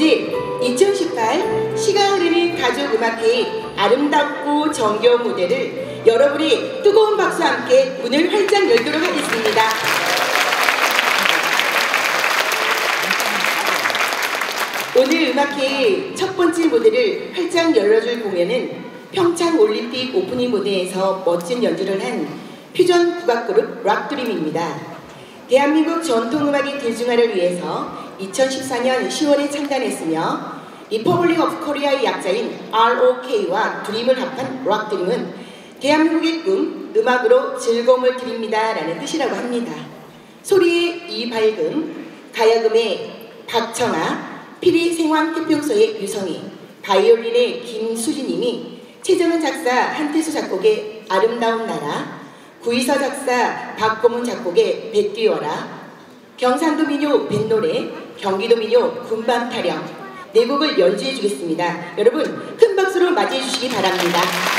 5집 2018 시가 흐르는 가족음악회의 아름답고 정겨운 무대를 여러분이 뜨거운 박수와 함께 문을 활짝 열도록 하겠습니다. 오늘 음악회의 첫 번째 무대를 활짝 열어줄 공연은 평창올림픽 오프닝 무대에서 멋진 연주를 한 퓨전 국악그룹 락드림입니다. 대한민국 전통음악의 대중화를 위해서 2014년 10월에 창단했으며 리퍼블릭 오브 코리아의 약자인 ROK와 드림을 합한 락드림은 대한민국의 꿈, 음악으로 즐거움을 드립니다 라는 뜻이라고 합니다. 소리의 이발금, 가야금의 박청아, 피리 생황 태평소의 유성희, 바이올린의 김수진님이 최정은 작사 한태수 작곡의 아름다운 나라, 구이서 작사 박고문 작곡의 뱃뛰어라, 경상도 민요 뱃노래, 경기도 민요 군밤 타령 네 곡을 연주해 주겠습니다. 여러분 큰 박수로 맞이해 주시기 바랍니다.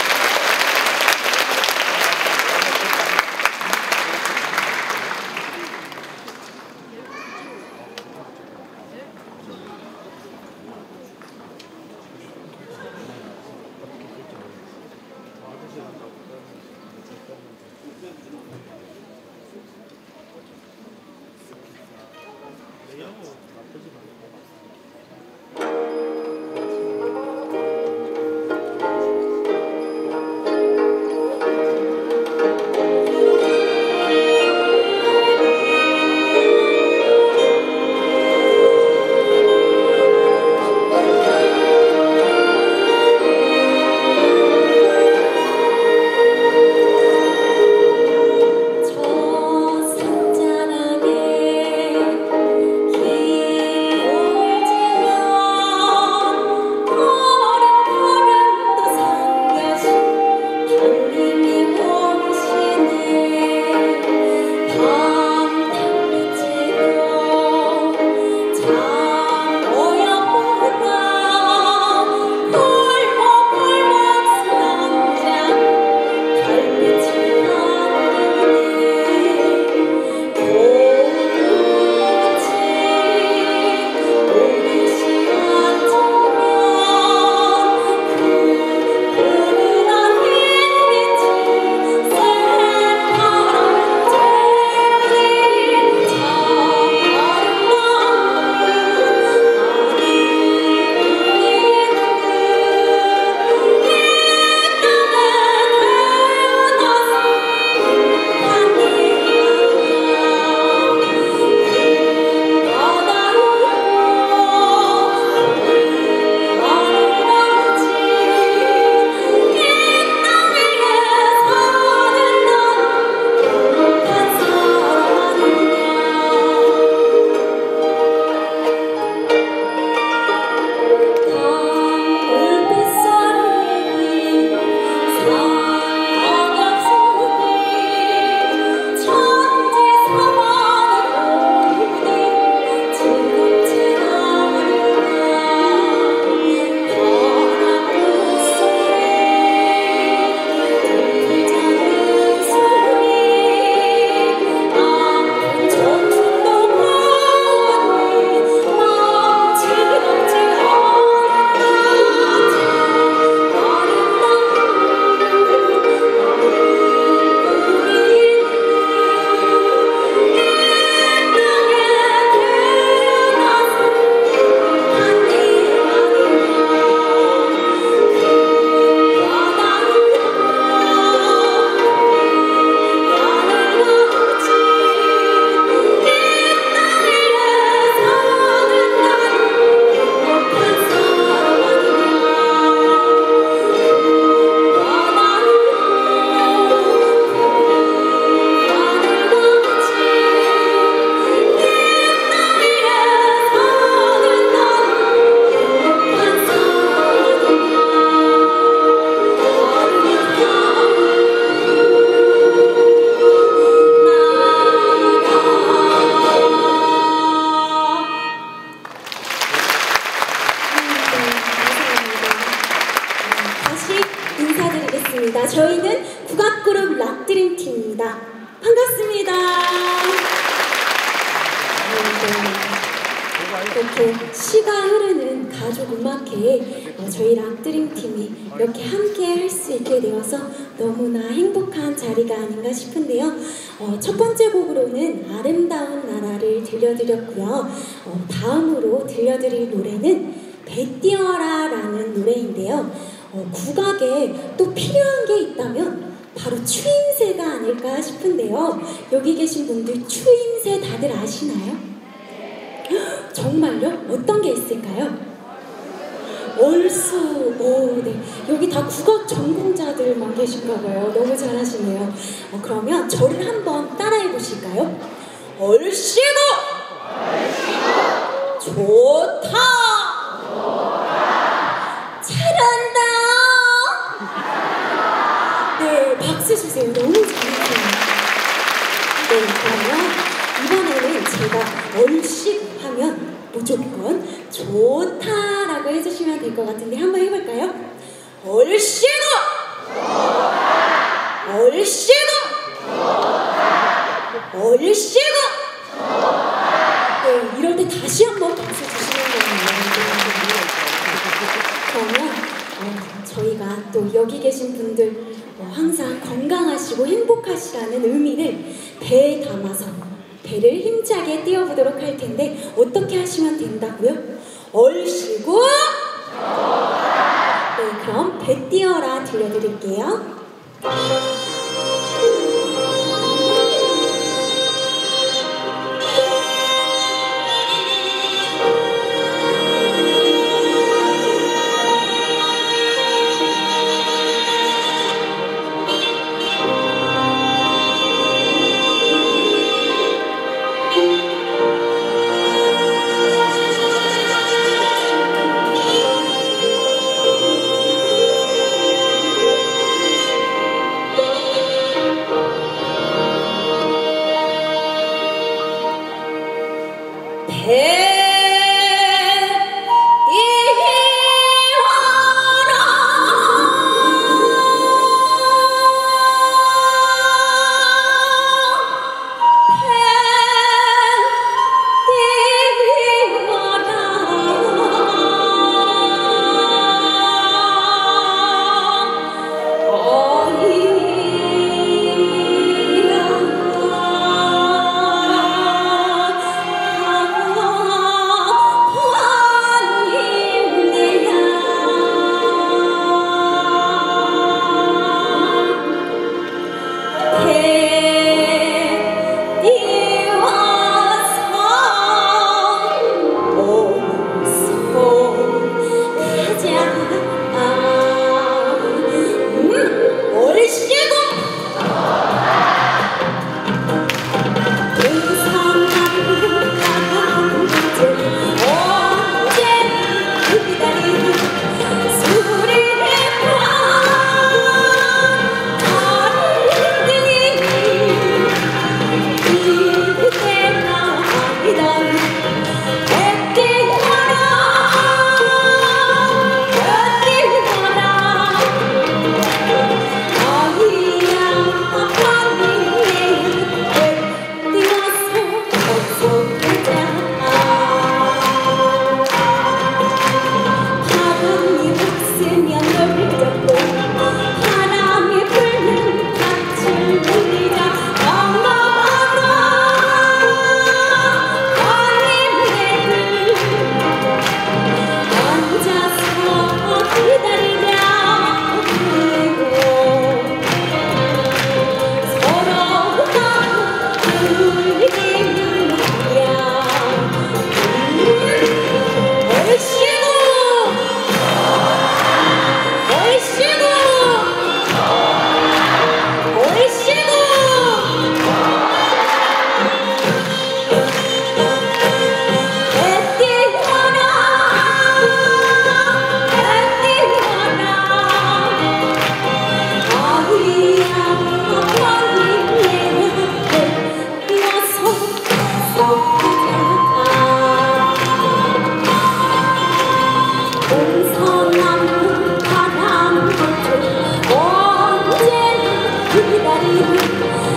인사드리겠습니다. 저희는 국악그룹 락드림 팀입니다. 반갑습니다. 이렇게 시가 흐르는 가족 음악회에 저희 락드림 팀이 이렇게 함께 할 수 있게 되어서 너무나 행복한 자리가 아닌가 싶은데요. 첫 번째 곡으로는 아름다운 나라를 들려드렸고요. 다음으로 들려드릴 노래는 배 띄어라 라는 노래인데요. 국악에 또 필요한 게 있다면 바로 추임새가 아닐까 싶은데요. 여기 계신 분들 추임새 다들 아시나요? 정말요? 어떤 게 있을까요? 얼쑤. 네. 여기 다 국악 전공자들만 계신가 봐요. 너무 잘하시네요. 그러면 저를 한번 따라해 보실까요? 얼씨구! 좋다! 잘한다! 네, 박수 주세요. 너무 잘하세요. 네, 그러면 이번에는 제가 얼씨구 하면 무조건 좋다라고 해주시면 될 것 같은데 한번 해볼까요? 얼씨구! 얼씨구! 얼씨구! 네, 이럴 때 다시 한번 박수 주시면 됩니다. 그러면 저희가 또 여기 계신 분들 항상 건강하시고 행복하시라는 의미를 배에 담아서 배를 힘차게 띄워보도록 할 텐데 어떻게 하시면 된다고요? 얼씨구! 네, 그럼 배 띄어라 들려드릴게요.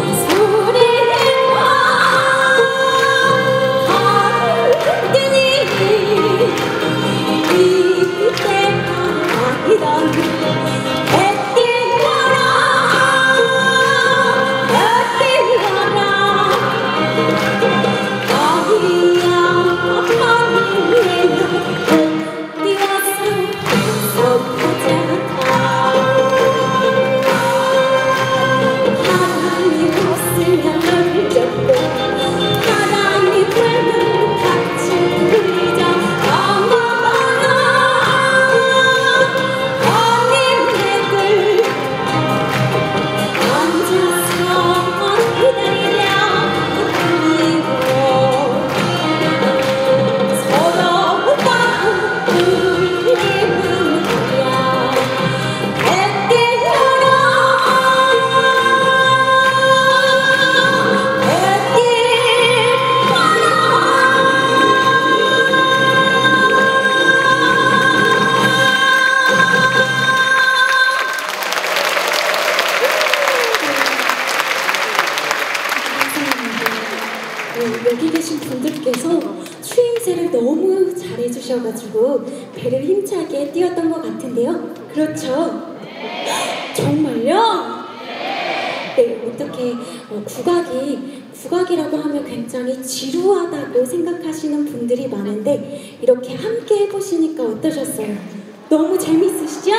술이 와 가을 등이 계신 분들께서 추임새를 너무 잘해주셔가지고 배를 힘차게 띄웠던 것 같은데요. 그렇죠? 정말요? 네, 어떻게 국악이라고 하면 굉장히 지루하다고 생각하시는 분들이 많은데 이렇게 함께 해보시니까 어떠셨어요? 너무 재밌으시죠?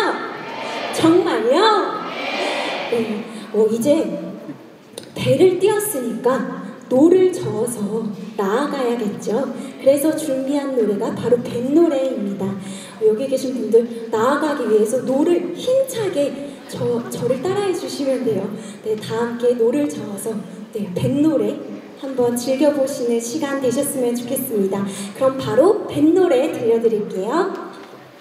정말요? 네, 이제 배를 띄웠으니까 노를 저어서 나아가야겠죠. 그래서 준비한 노래가 바로 뱃노래입니다. 여기 계신 분들 나아가기 위해서 노를 힘차게 저를 따라해 주시면 돼요. 네, 다 함께 노를 저어서 네, 뱃노래 한번 즐겨보시는 시간 되셨으면 좋겠습니다. 그럼 바로 뱃노래 들려드릴게요.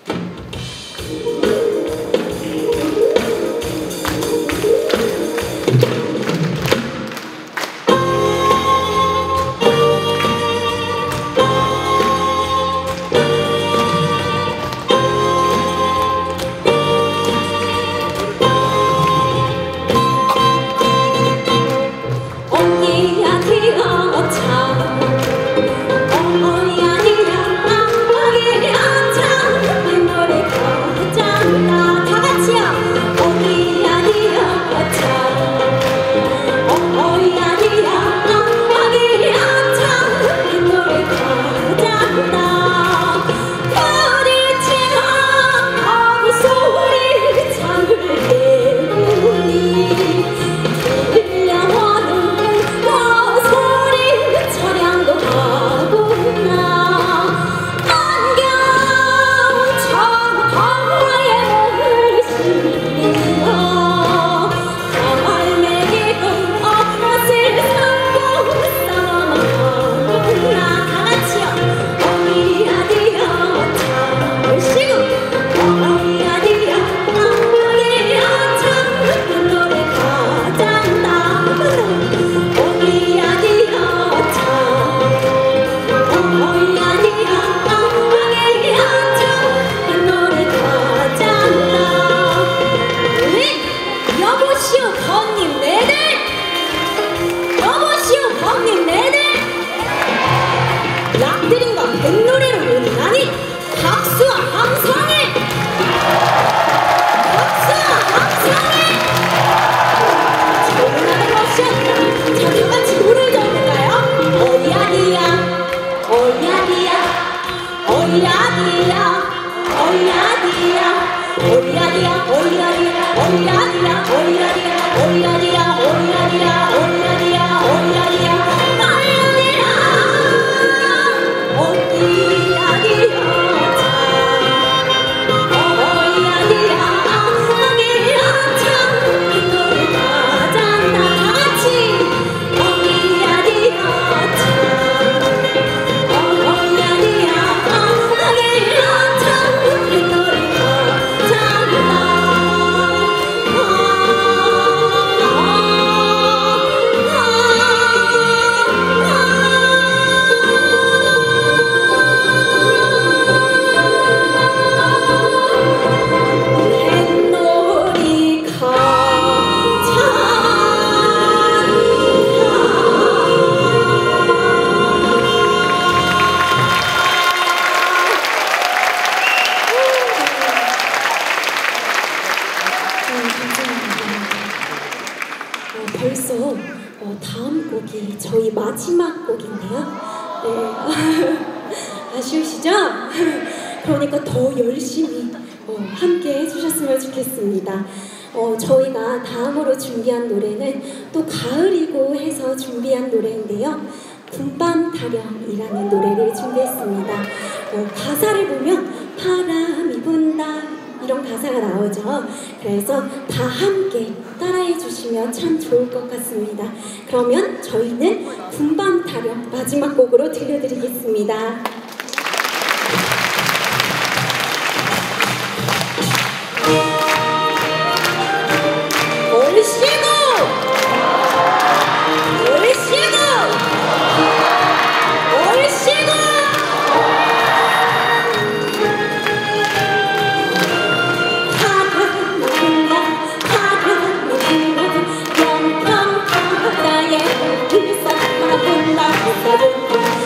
벌써 다음 곡이 저희 마지막 곡인데요. 네. 아쉬우시죠? 그러니까 더 열심히 함께 해주셨으면 좋겠습니다. 저희가 다음으로 준비한 노래는 또 가을이고 해서 준비한 노래인데요. 봄밤 타령이라는 노래를 준비했습니다. 가사를 보면 바람이 분다 이런 가사가 나오죠. 그래서 다 함께 따라해 주시면 참 좋을 것 같습니다. 그러면 저희는 봄밤 타령 마지막 곡으로 들려드리겠습니다. Thank you.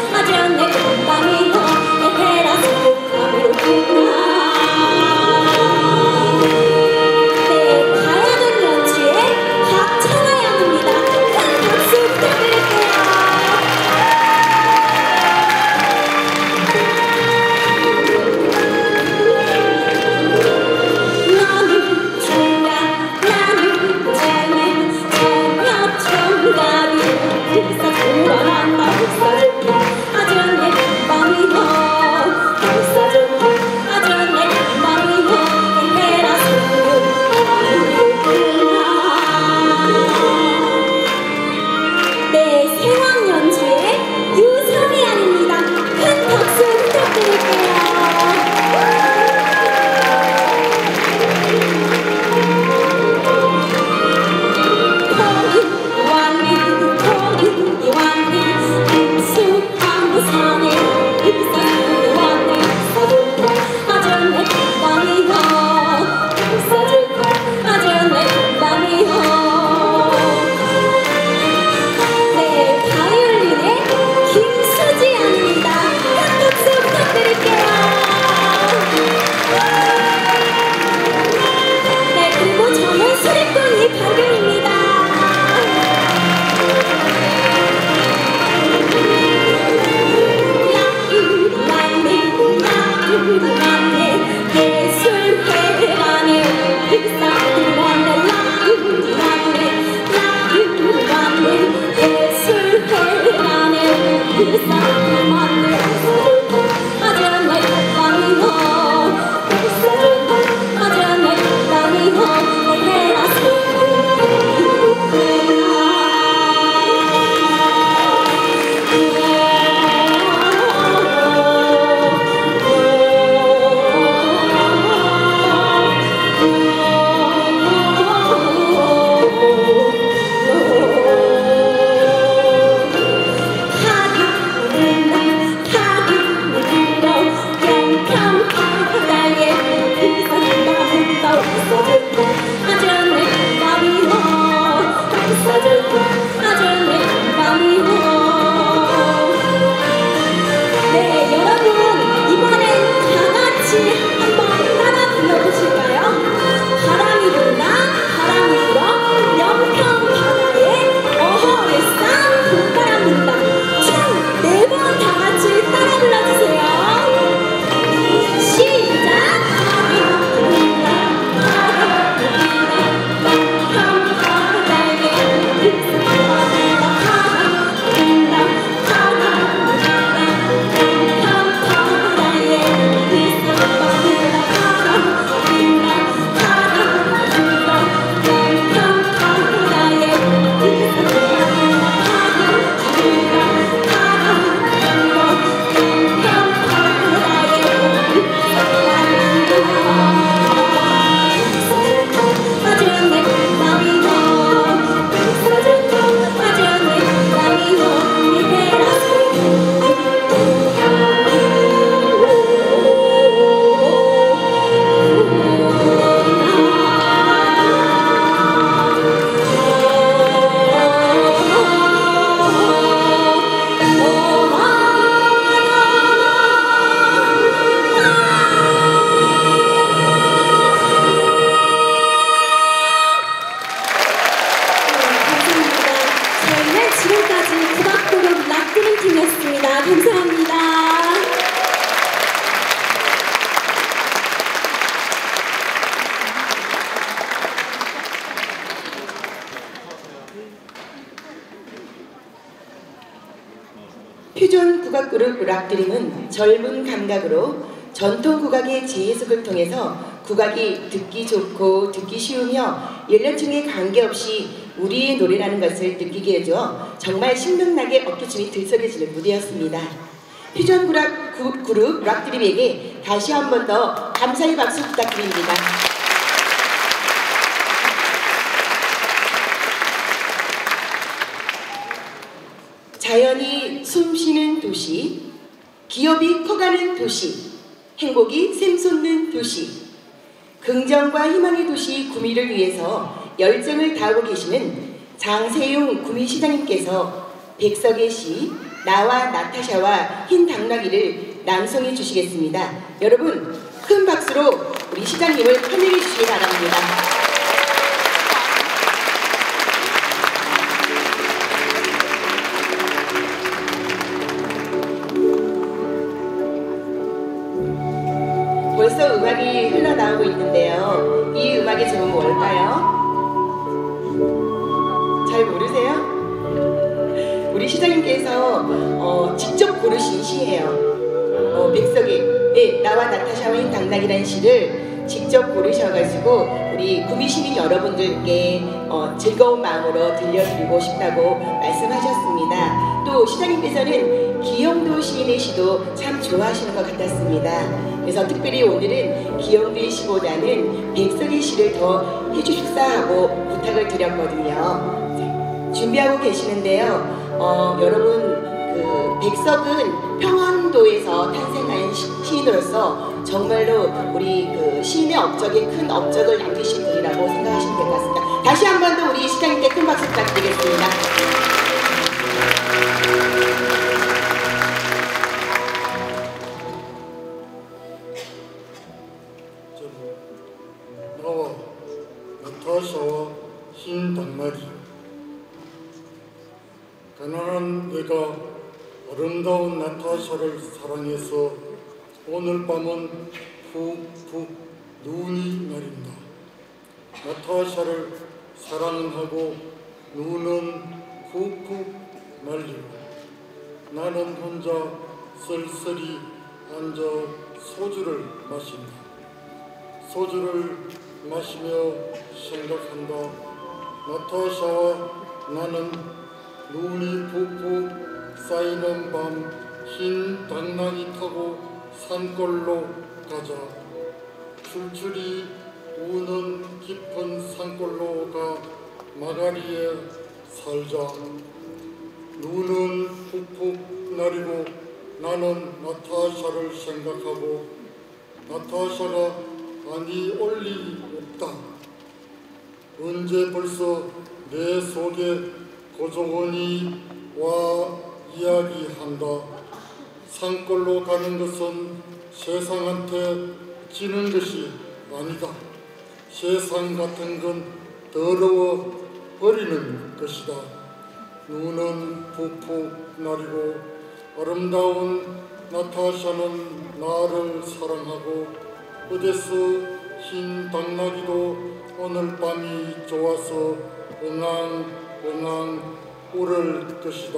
퓨전 국악그룹 락드림은 젊은 감각으로 전통 국악의 재해석을 통해서 국악이 듣기 좋고 듣기 쉬우며 연령층에 관계없이 우리의 노래라는 것을 느끼게 해줘 정말 신명나게 어깨춤이 들썩여지는 무대였습니다. 퓨전 그룹 락드림에게 다시 한 번 더 감사의 박수 부탁드립니다. 자연이 숨쉬는 도시, 기업이 커가는 도시, 행복이 샘솟는 도시, 긍정과 희망의 도시 구미를 위해서 열정을 다하고 계시는 장세용 구미시장님께서 백석의 시 나와 나타샤와 흰 당나귀를 낭송해 주시겠습니다. 여러분 큰 박수로 우리 시장님을 환영해 주시기 바랍니다. 벌써 음악이 흘러나오고 있는데요. 이 음악의 제목은 뭘까요? 잘 모르세요? 우리 시장님께서 직접 고르신 시예요. 백석의 나와 나타샤와 흰 당나귀라는 시를 직접 고르셔가지고 우리 구미시민 여러분들께 즐거운 마음으로 들려드리고 싶다고 말씀하셨습니다. 또 시장님께서는 기영도 시인의 시도 참 좋아하시는 것 같았습니다. 그래서 특별히 오늘은 기영도의 시보다는 백석의 시를 더 해주십사 하고 부탁을 드렸거든요. 준비하고 계시는데요. 여러분 백석은 평안도에서 탄생한 시인으로서 정말로 우리 시인의 업적에 큰 업적을 남기신 분이라고 생각하시면 될 것 같습니다. 다시 한 번 더 우리 시장님께 큰 박수 부탁드리겠습니다. 나와 나타샤와 흰 당나귀. 가난한 내가 아름다운 나타샤를 사랑해서 오늘 밤은 푹푹 눈이 내린다. 나타샤를 사랑하고 눈은 푹푹 날리고 나는 혼자 쓸쓸히 앉아 소주를 마신다. 소주를 마시며 생각한다. 나타샤와 나는 눈이 푹푹 쌓이는 밤 흰 당나귀 타고 산골로 가자. 출출이 우는 깊은 산골로 가 마가리에 살자. 눈은 푹푹 내리고 나는 나타샤를 생각하고 나타샤가 아니 올 일이 없다. 언제 벌써 내 속에 고조원이 와 이야기한다. 산골로 가는 것은 세상한테 지는 것이 아니다. 세상 같은 건 더러워 버리는 것이다. 눈은 푹푹 내리고 아름다운 나타샤는 나를 사랑하고 어디서 흰 당나귀도 오늘 밤이 좋아서 엉앙엉앙 울을 것이다.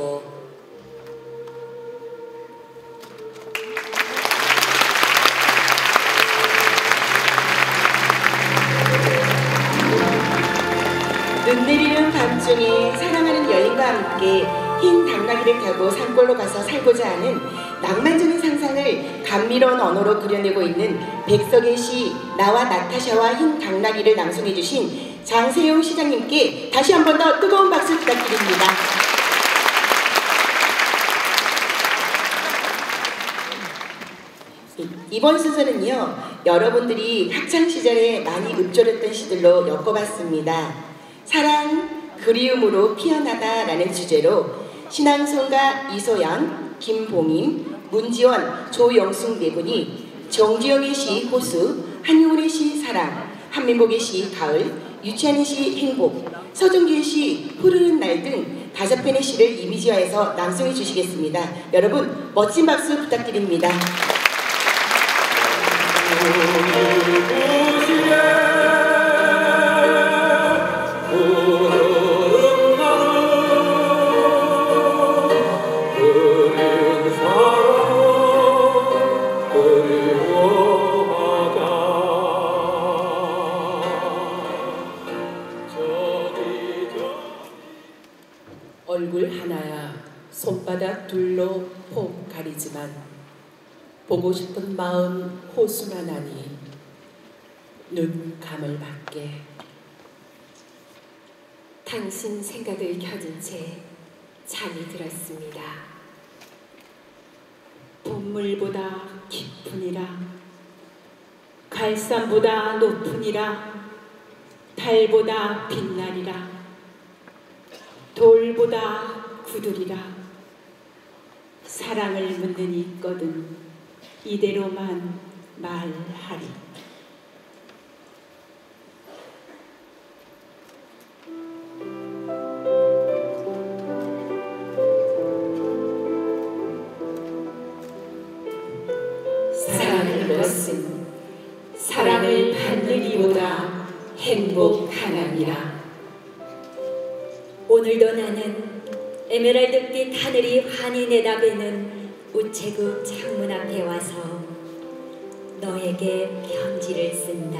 눈 내리는 밤중에 사랑하는 여인과 함께 흰 당나귀를 타고 산골로 가서 살고자 하는 낭만적인 상상을 감미로운 언어로 그려내고 있는 백석의 시 나와 나타샤와 흰 당나귀를 낭송해 주신 장세용 시장님께 다시 한 번 더 뜨거운 박수 부탁드립니다. 이번 순서는요, 여러분들이 학창시절에 많이 읊조렸던 시들로 엮어봤습니다. 사랑, 그리움으로 피어나다 라는 주제로 신앙송가 이소연, 김봉임, 문지원, 조영숙 네 분이 정주영의 시 호수, 한용운의 시 사랑, 한민복의 시 가을, 유치한의 시 행복, 서정기의 시 흐르는 날 등 5편의 시를 이미지화해서 낭송해 주시겠습니다. 여러분 멋진 박수 부탁드립니다. 얼굴 하나야 손바닥 둘로 폭 가리지만 보고 싶은 마음 호수만 하니 눈 감을 받게. 당신 생각을 겨눈 채 잠이 들었습니다. 봄물보다 깊으니라, 갈산보다 높으니라, 달보다 빛나리라, 돌보다 굳으리라. 사랑을 묻는 있거든 이대로만 말하리. 사랑하는 것은 사랑을 받는 이보다 행복하나니라. 오늘도 나는 에메랄드빛 하늘이 환히 내다보는 우체국 창문 앞에 와서 너에게 편지를 쓴다.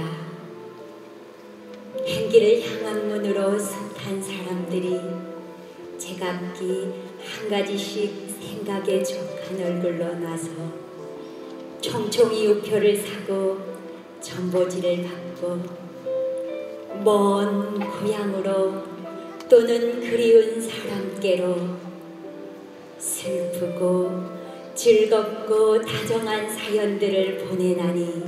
행기를 향한 문으로 숱한 사람들이 제각기 한 가지씩 생각에 족한 얼굴로 나서 총총히 우표를 사고 전보지를 받고 먼 고향으로 또는 그리운 사람께로 슬프고 즐겁고 다정한 사연들을 보내나니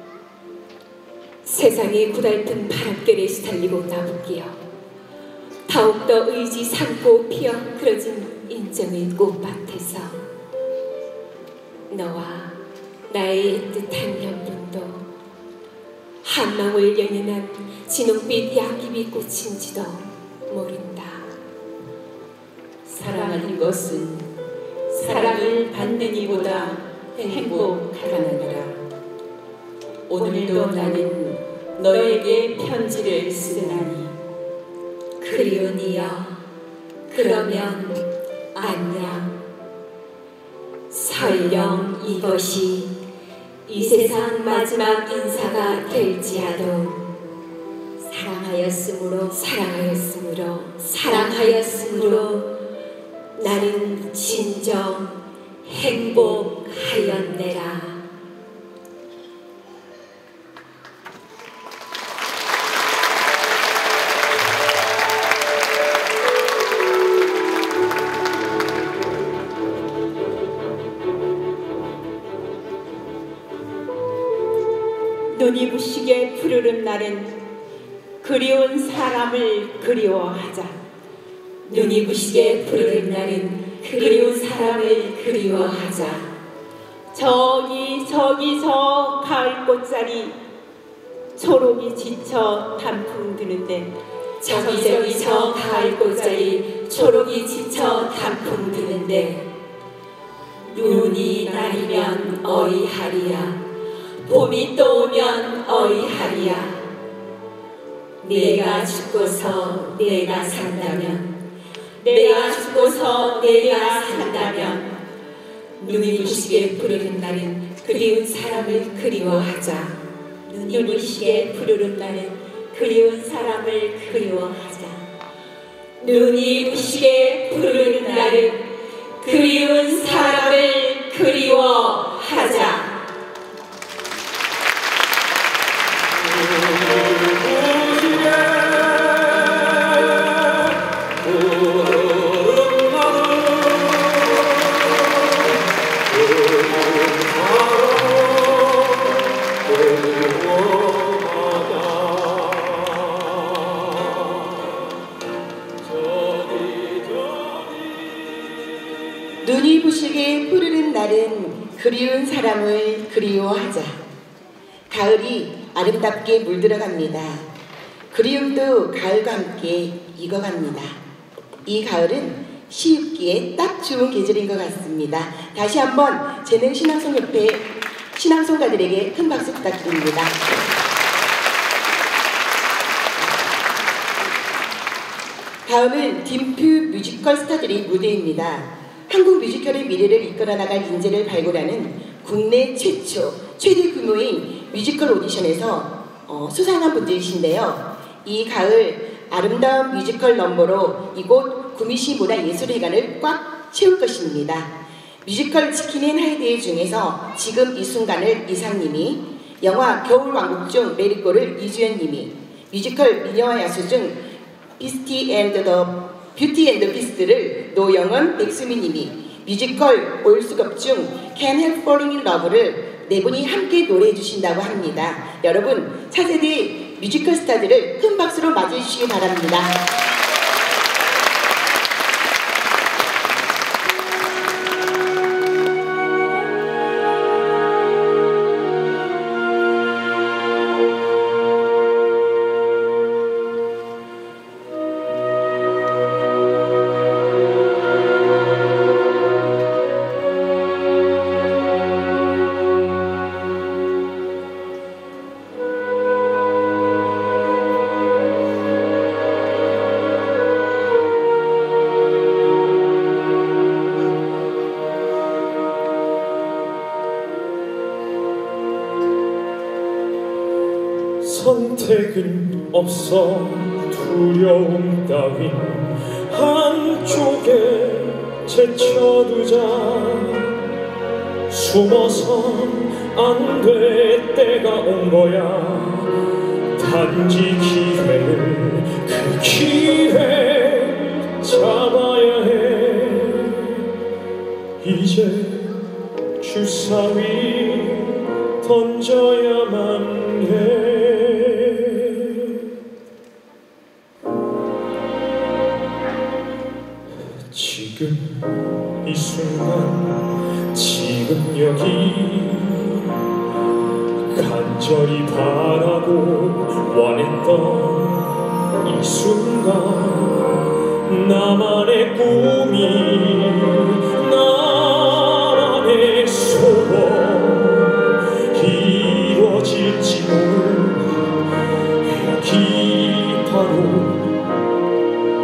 세상이 고달픈 바람결에 시달리고 나부끼어 더욱더 의지 삼고 피어 그러진 인정의 꽃밭에서 너와 나의 애틋한 연분도 한망울 연연한 진홍빛 양귀비 꽃인지도 모른다. 사랑하는 것은 사랑을 받는 이보다 행복하나니라. 오늘도 나는 너에게 편지를 쓰나니 그리운 이여 그러면 안녕. 설령 이것이 이 세상 마지막 인사가 될지라도 사랑하였으므로 나는 진정 행복하였네라. 눈이 부시게 푸르른 날은 그리운 사람을 그리워하자. 눈이 부시게 푸르른 날은 그리운 사람을 그리워하자. 저기 저 가을 꽃자리 초록이 지쳐 단풍 드는데 저기 저 가을 꽃자리 초록이 지쳐 단풍 드는데 눈이 내리면 어이하리야. 봄이 또 오면 어이하리야. 내가 죽고서 내가 산다면 눈이 부시게 푸르른 날은 그리운 사람을 그리워하자. 눈이 부시게 푸르른 날은 그리운 사람을 그리워하자. 눈이 부시게 푸르른 날은 그리운 사람을 그리워하자. 눈이 부시게 푸르른 날은 그리운 사람을 그리워하자. 가을이 아름답게 물들어갑니다. 그리움도 가을과 함께 익어갑니다. 이 가을은 시웃기에 딱 좋은 계절인 것 같습니다. 다시 한번 재능 신앙송협회 신앙송가들에게 큰 박수 부탁드립니다. 다음은 딤프 뮤지컬 스타들의 무대입니다. 한국 뮤지컬의 미래를 이끌어 나갈 인재를 발굴하는 국내 최초, 최대 규모의 뮤지컬 오디션에서 수상한 분들이신데요. 이 가을 아름다운 뮤지컬 넘버로 이곳 구미시 문화예술회관을 꽉 채울 것입니다. 뮤지컬 지키는 하이데이 중에서 지금 이 순간을 이상님이, 영화 겨울왕국 중 메리꼬를 이주연님이, 뮤지컬 미녀와 야수 중 뷰티 앤드 비스트를 노영은, 백수미님이, 뮤지컬 올수겁 중 Can't Help Falling in Love를 네 분이 함께 노래해 주신다고 합니다. 여러분, 차세대 뮤지컬 스타들을 큰 박수로 맞이해 주시기 바랍니다. 선택은 없어 두려움 따윈 한쪽에 제쳐두자. 숨어선 안 돼, 때가 온 거야. 단지 기회를, 그 기회 잡아야 해. 이제 주사위 던져야만 해. 지금 이 순간, 지금 여기 간절히 바라고 원했던 이 순간, 나만의 꿈이, 나만의 소원 이루어질지 몰라. 여기 바로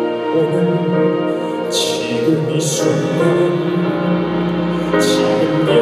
오늘, 지금 이 순간, 지금 이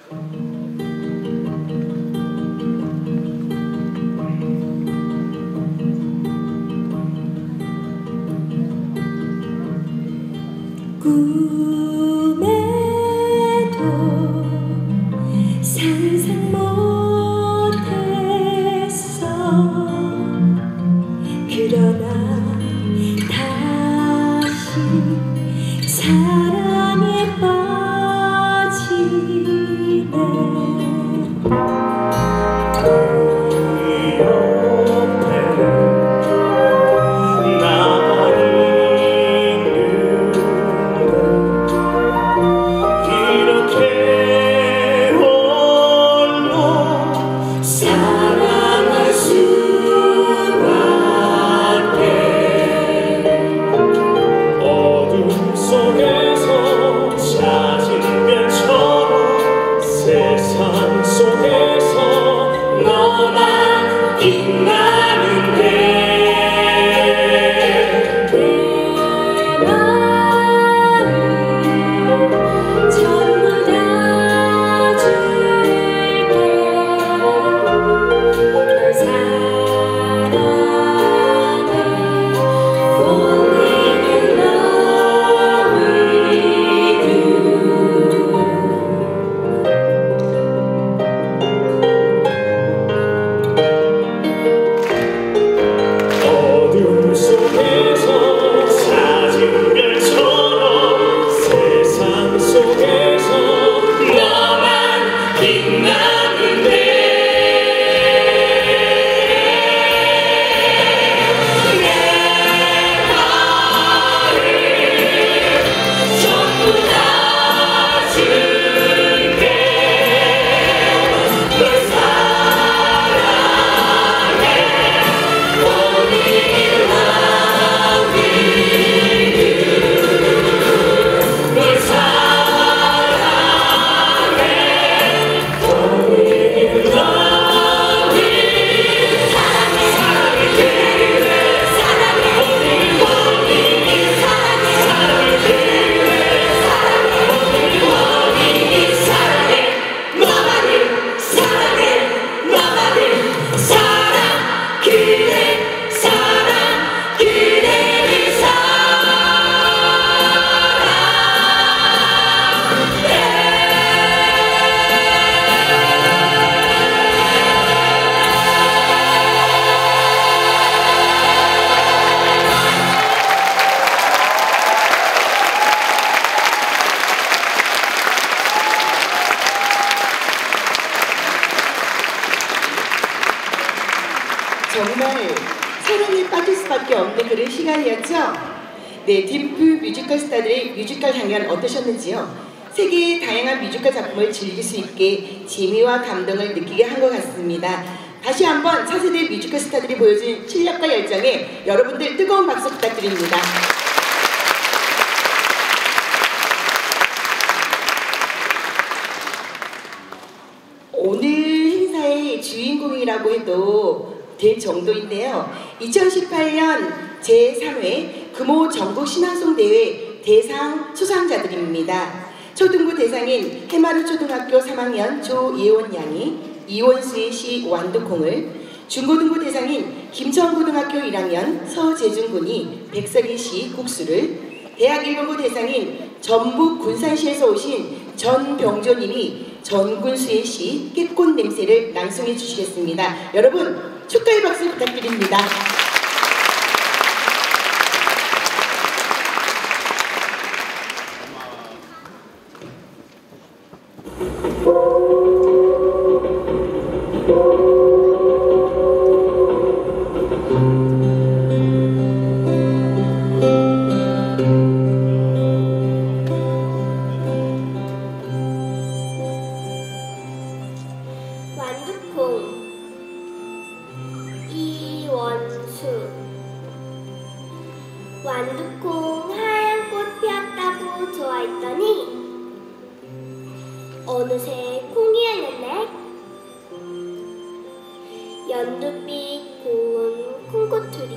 꿈에도 상상 못했어. 그러나 다시 사랑에 빠지네. 정말 사랑에 빠질 수밖에 없는 그런 시간이었죠? 네, 딤프 뮤지컬 스타들의 뮤지컬 강연 어떠셨는지요? 세계의 다양한 뮤지컬 작품을 즐길 수 있게 재미와 감동을 느끼게 한 것 같습니다. 다시 한번 차세대 뮤지컬 스타들이 보여준 실력과 열정에 여러분들 뜨거운 박수 부탁드립니다. 오늘 행사의 주인공이라고 해도 될 정도인데요. 2018년 제3회 금호 전국 신앙송대회 대상 수상자들입니다. 초등부 대상인 해마루 초등학교 3학년 조예원 양이 이원수의 시 완두콩을, 중고등부 대상인 김천고등학교 1학년 서재준 군이 백설의 시 국수를, 대학 1본부 대상인 전북 군산시에서 오신 전병조님이 전군수의 시 깨꽃 냄새를 낭송해 주시겠습니다. 여러분 축하의 박수 부탁드립니다. 완두콩 이원수. 완두콩 하얀 꽃 피었다고 좋아했더니 어느새 콩이 열렸네. 연두빛 고운 콩고투리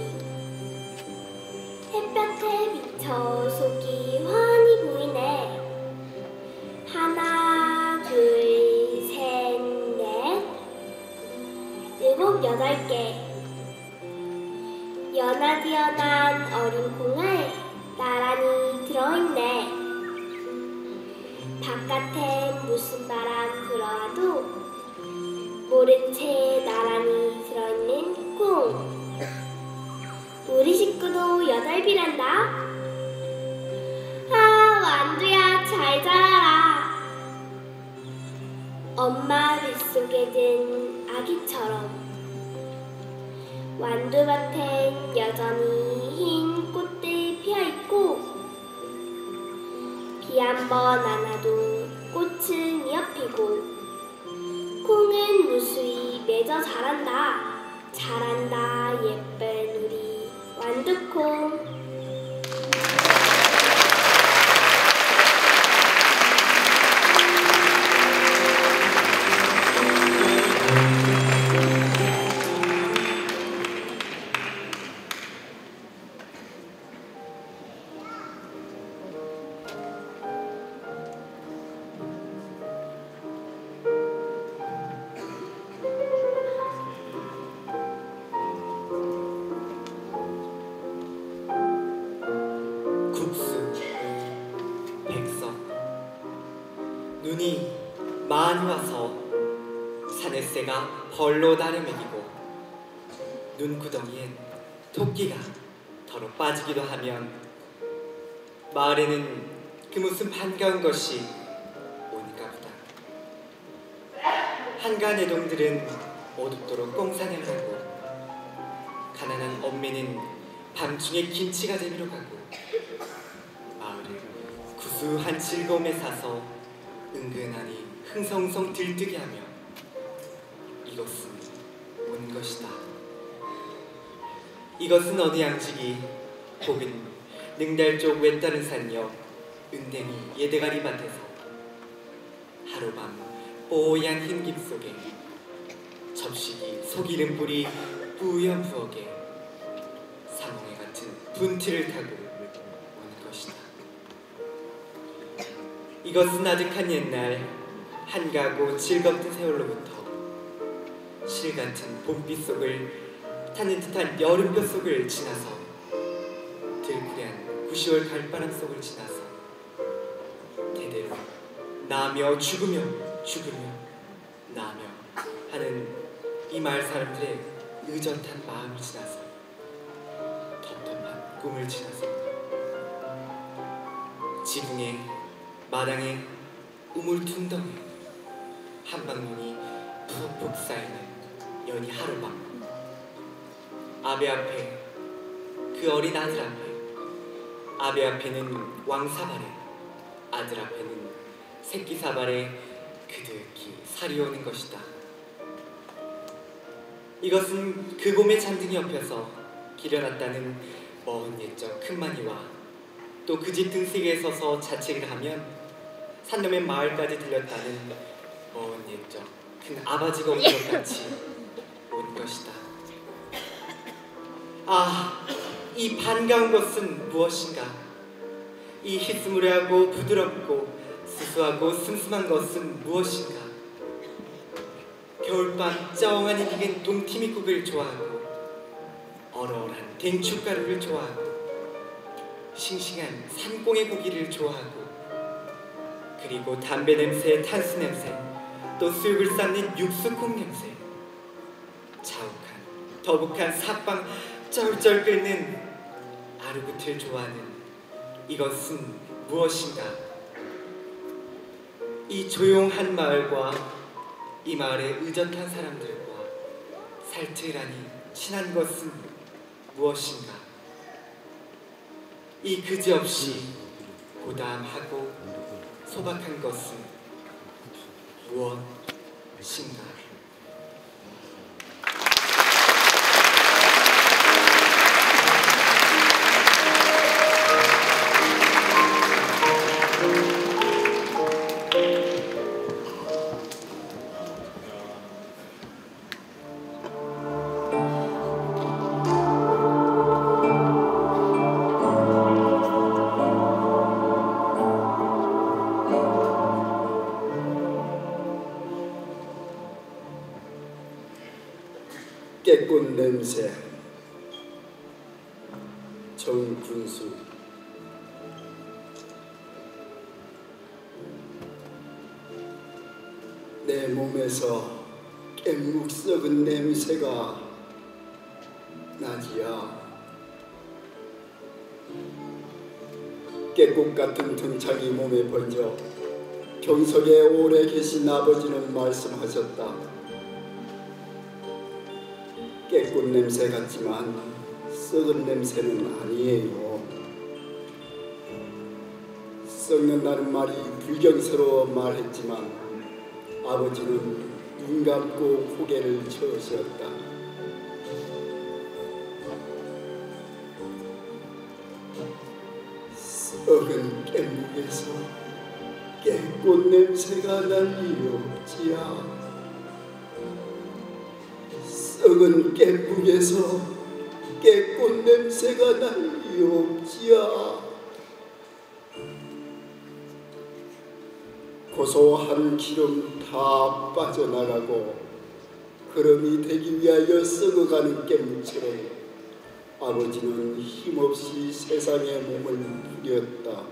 햇볕에 비쳐 속이 환히 보이네. 하나 둘 8개. 연하디연한 어린 콩알 나란히 들어있네. 바깥엔 무슨 바람 불어와도 모른 채 나란히 들어있는 콩. 우리 식구도 8비란다. 아, 완두야, 잘 자라라. 엄마 뱃속에 든 아기처럼. 완두밭엔 여전히 흰 꽃들이 피어있고 비 한 번 안 와도 꽃은 이어피고 콩은 무수히 맺어 자란다. 잘한다 예쁜 우리 완두콩. 눈이 많이 와서 사내새가 벌로 나르맥이고 눈구덩이엔 토끼가 덜어 빠지기도 하면 마을에는 그 무슨 반가운 것이 오는가 보다. 한가 내동들은 어둡도록 꽁산을 하고 가난한 엄매는 밤중에 김치가 되미러 가고 마을은 구수한 즐거움에 사서 은근하니 흥성흥성 들뜨게 하며 이것은 온 것이다. 이것은 어디 양지기 혹은 능달 쪽 외따른 산 옆 은댕이 예대가리 밭에서 하루밤 뽀얀 흰김 속에 접시기 속이름 뿌리 뿌연 부엌에 사몽에 같은 분티를 타고 오는 것이다. 이것은 아득한 옛날 한가하고 즐겁던 세월로부터 실같은 봄빛 속을 타는 듯한 여름볕 속을 지나서 들끓한 9시월 갈바람 속을 지나서 대대로 나며 죽으며 나며 하는 이 마을 사람들의 의젓한 마음을 지나서 텁텁한 꿈을 지나서 지붕에 마당에 우물퉁덩에 한방눈이 푹푹 쌓이는 연히 하루밤 아베 앞에 그 어린 아들 앞에 아베 앞에는 왕사발에 아들 앞에는 새끼사발에 그득히 살이 오는 것이다. 이것은 그 봄의 잔등이 엎여서 길어놨다는 먼 옛적 큰마니와 또 그 집 등세기에 서서 자책을 하면 산놈의 마을까지 들렸다는 먼 옛적 큰 아바지가 온 것 같이 온 것이다. 아, 이 반가운 것은 무엇인가? 이 희스무레하고 부드럽고 수수하고 슴슴한 것은 무엇인가? 겨울밤 쩡하니 익은 동티미국을 좋아하고 얼얼한 댕축가루를 좋아하고 싱싱한 산꽁의 고기를 좋아하고 그리고 담배 냄새, 탄수 냄새, 또 수육을 쌓는 육수콩 냄새, 자욱한, 더북한 삿방 쩔쩔 끓는 아르구트를 좋아하는 이것은 무엇인가? 이 조용한 마을과 이 마을의 의젓한 사람들과 살뜰하니 친한 것은 무엇인가? 이 그지없이 고담하고 소박한 것은 무엇인가? 깨꽃 냄새. 정군수. 내 몸에서 깻묵 썩은 냄새가 나지야. 깨꽃 같은 등창이 몸에 번져 경석에 오래 계신 아버지는 말씀하셨다. 깨꽃 냄새 같지만 썩은 냄새는 아니에요. 썩는다는 말이 불경스러워 말했지만 아버지는 눈 감고 고개를 저으셨다. 썩은 깻묵에서 깨꽃 냄새가 날 리 없지야. 썩은 깻묵에서 깨꽃 냄새가 날 리 없지야. 고소한 기름 다 빠져나가고 그름이 되기 위하여 썩어가는 깻묵처럼 아버지는 힘없이 세상에 몸을 부렸다.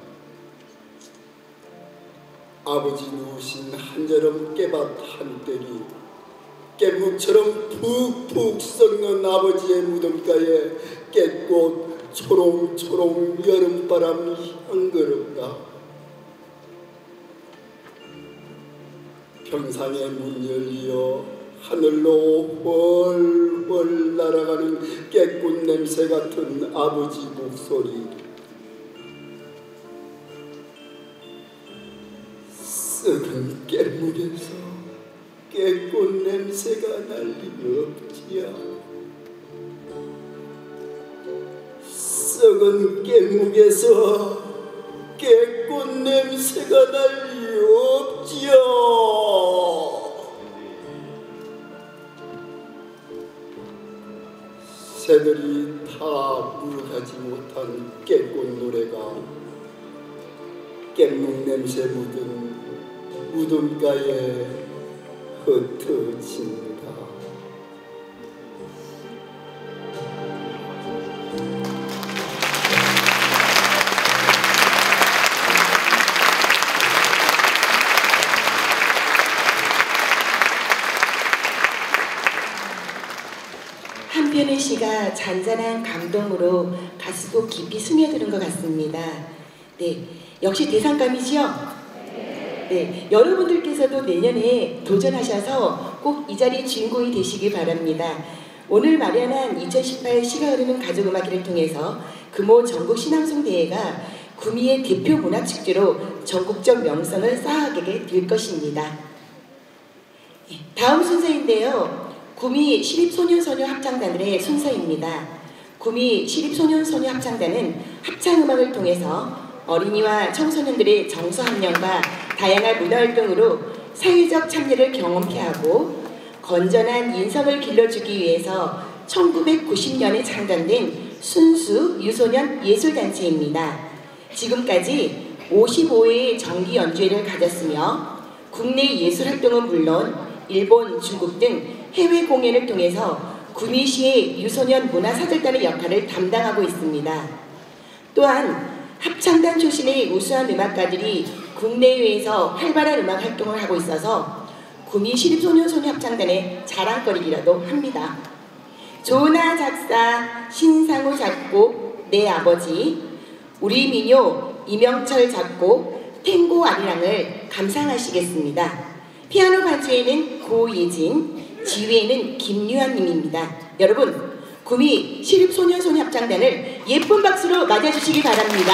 아버지 누우신 한여름 깨밭 한떼기, 깻묵처럼 푹푹 썩는 아버지의 무덤가에 깨꽃 초롱초롱 여름바람 향그럽다. 평상의 문 열리어 하늘로 훨훨 날아가는 깨꽃 냄새 같은 아버지 목소리. 썩은 깻묵에서 깨꽃 냄새가 날 리 없지야. 썩은 깻묵에서 깨꽃 냄새가 날 리 없지야. 새들이 다 물가지 못한 깨꽃 노래가 깻묵 냄새 묻은 무덤가에 흩어집니다. 한편의 시가 잔잔한 감동으로 가슴속 깊이 스며드는 것 같습니다. 네, 역시 대상감이지요? 네, 여러분들께서도 내년에 도전하셔서 꼭 이 자리의 주인공이 되시기 바랍니다. 오늘 마련한 2018 시가 흐르는 가족음악회를 통해서 금호 전국 신앙송대회가 구미의 대표 문화축제로 전국적 명성을 쌓아가게 될 것입니다. 다음 순서인데요. 구미 시립소년소녀 합창단들의 순서입니다. 구미 시립소년소녀 합창단은 합창음악을 통해서 어린이와 청소년들의 정서함령과 다양한 문화활동으로 사회적 참여를 경험케 하고 건전한 인성을 길러주기 위해서 1990년에 창단된 순수 유소년 예술단체입니다. 지금까지 55회의 정기 연주회를 가졌으며 국내 예술활동은 물론 일본, 중국 등 해외 공연을 통해서 구미시의 유소년 문화사절단의 역할을 담당하고 있습니다. 또한 합창단 출신의 우수한 음악가들이 국내외에서 활발한 음악 활동을 하고 있어서 구미 시립소년소녀 합창단의 자랑거리기라도 합니다. 조은아 작사, 신상우 작곡, 내 아버지, 우리 민요, 이명철 작곡, 탱고 아리랑을 감상하시겠습니다. 피아노 반주에는 고예진, 지휘에는 김유한님입니다. 여러분, 구미 시립소년소녀 합창단을 예쁜 박수로 맞아주시기 바랍니다.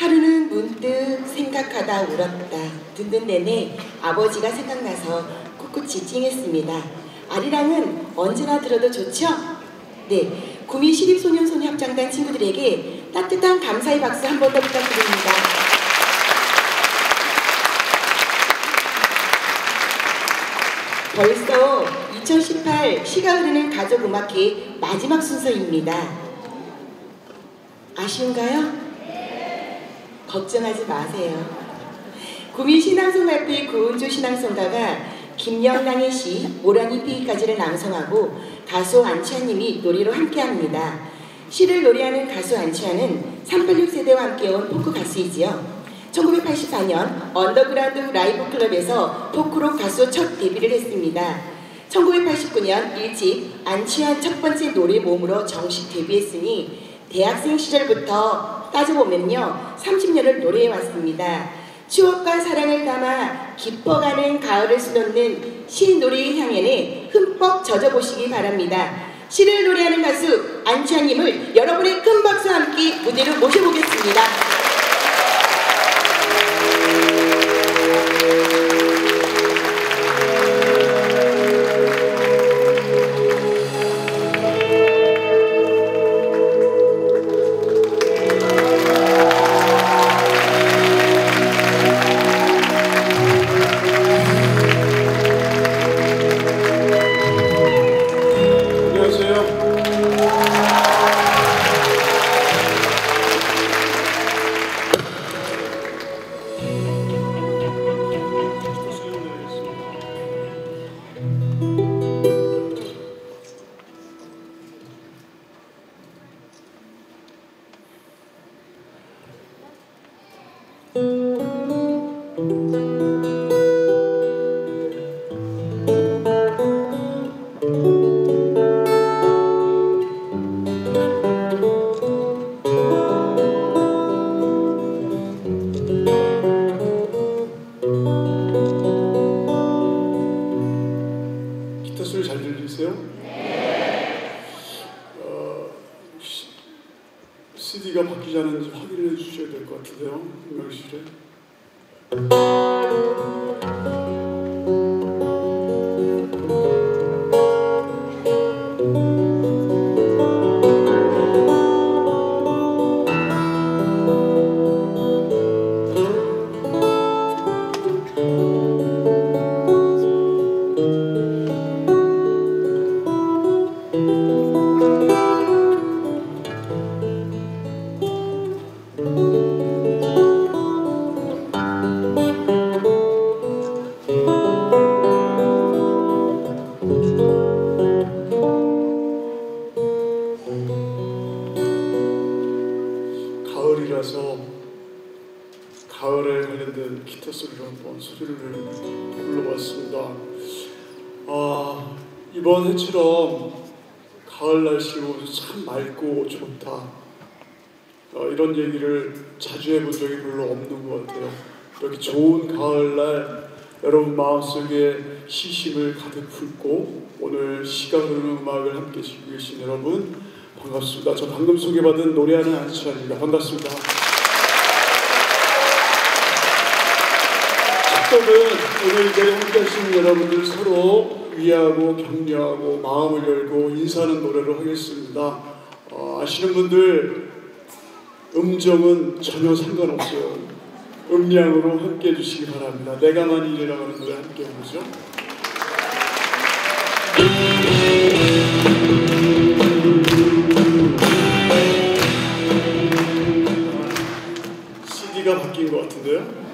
하루는 문득 생각하다 울었다. 듣는 내내 아버지가 생각나서 꿋꿋이 찡했습니다. 아리랑은 언제나 들어도 좋죠? 네, 구미 시립소년소녀합창단 친구들에게 따뜻한 감사의 박수 한 번 더 부탁드립니다. 벌써 2018 시가 흐르는 가족음악회 마지막 순서입니다. 아쉬운가요? 걱정하지 마세요. 구미 신앙송가회 구은주 신앙송가가 김영랑의 시 모란이 피기까지를 낭송하고 가수 안치환님이 노래로 함께합니다. 시를 노래하는 가수 안치환은 386 세대와 함께온 포크 가수이지요. 1984년 언더그라운드 라이브 클럽에서 포크록 가수 첫 데뷔를 했습니다. 1989년 1집 안치환 첫 번째 노래 모음으로 정식 데뷔했으니 대학생 시절부터 따져보면요 30년을 노래해왔습니다. 추억과 사랑을 담아 깊어가는 가을을 수놓는 시 노래의 향연에 흠뻑 젖어보시기 바랍니다. 시를 노래하는 가수 안치환님을 여러분의 큰 박수와 함께 무대로 모셔보겠습니다. 잘 들리세요? 네. CD가 바뀌지 않았는지 확인해 주셔야 될 것 같은데요. 음악실에. 가을이라서 가을에 관련된 기타 소리로 한번 소리를 불러봤습니다. 이번 해처럼 가을 날씨로 참 맑고 좋다. 이런 얘기를 자주 해본 적이 별로 없는 것 같아요. 이렇게 좋은 가을날 여러분 마음속에 시심을 가득 품고 오늘 시가 흐르는 음악을 함께 즐기고 계신 여러분 반갑습니다. 저 방금 소개받은 노래하는 안치환입니다. 반갑습니다. 첫곡은 오늘 이 자리에 함께 하시는 여러분들 서로 위하고 격려하고 마음을 열고 인사하는 노래로 하겠습니다. 아시는 분들 음정은 전혀 상관없어요. 음량으로 함께 해주시기 바랍니다. 내가만 이래라고 하는 노래 함께 해보죠. CD가 바뀐 것 같은데요?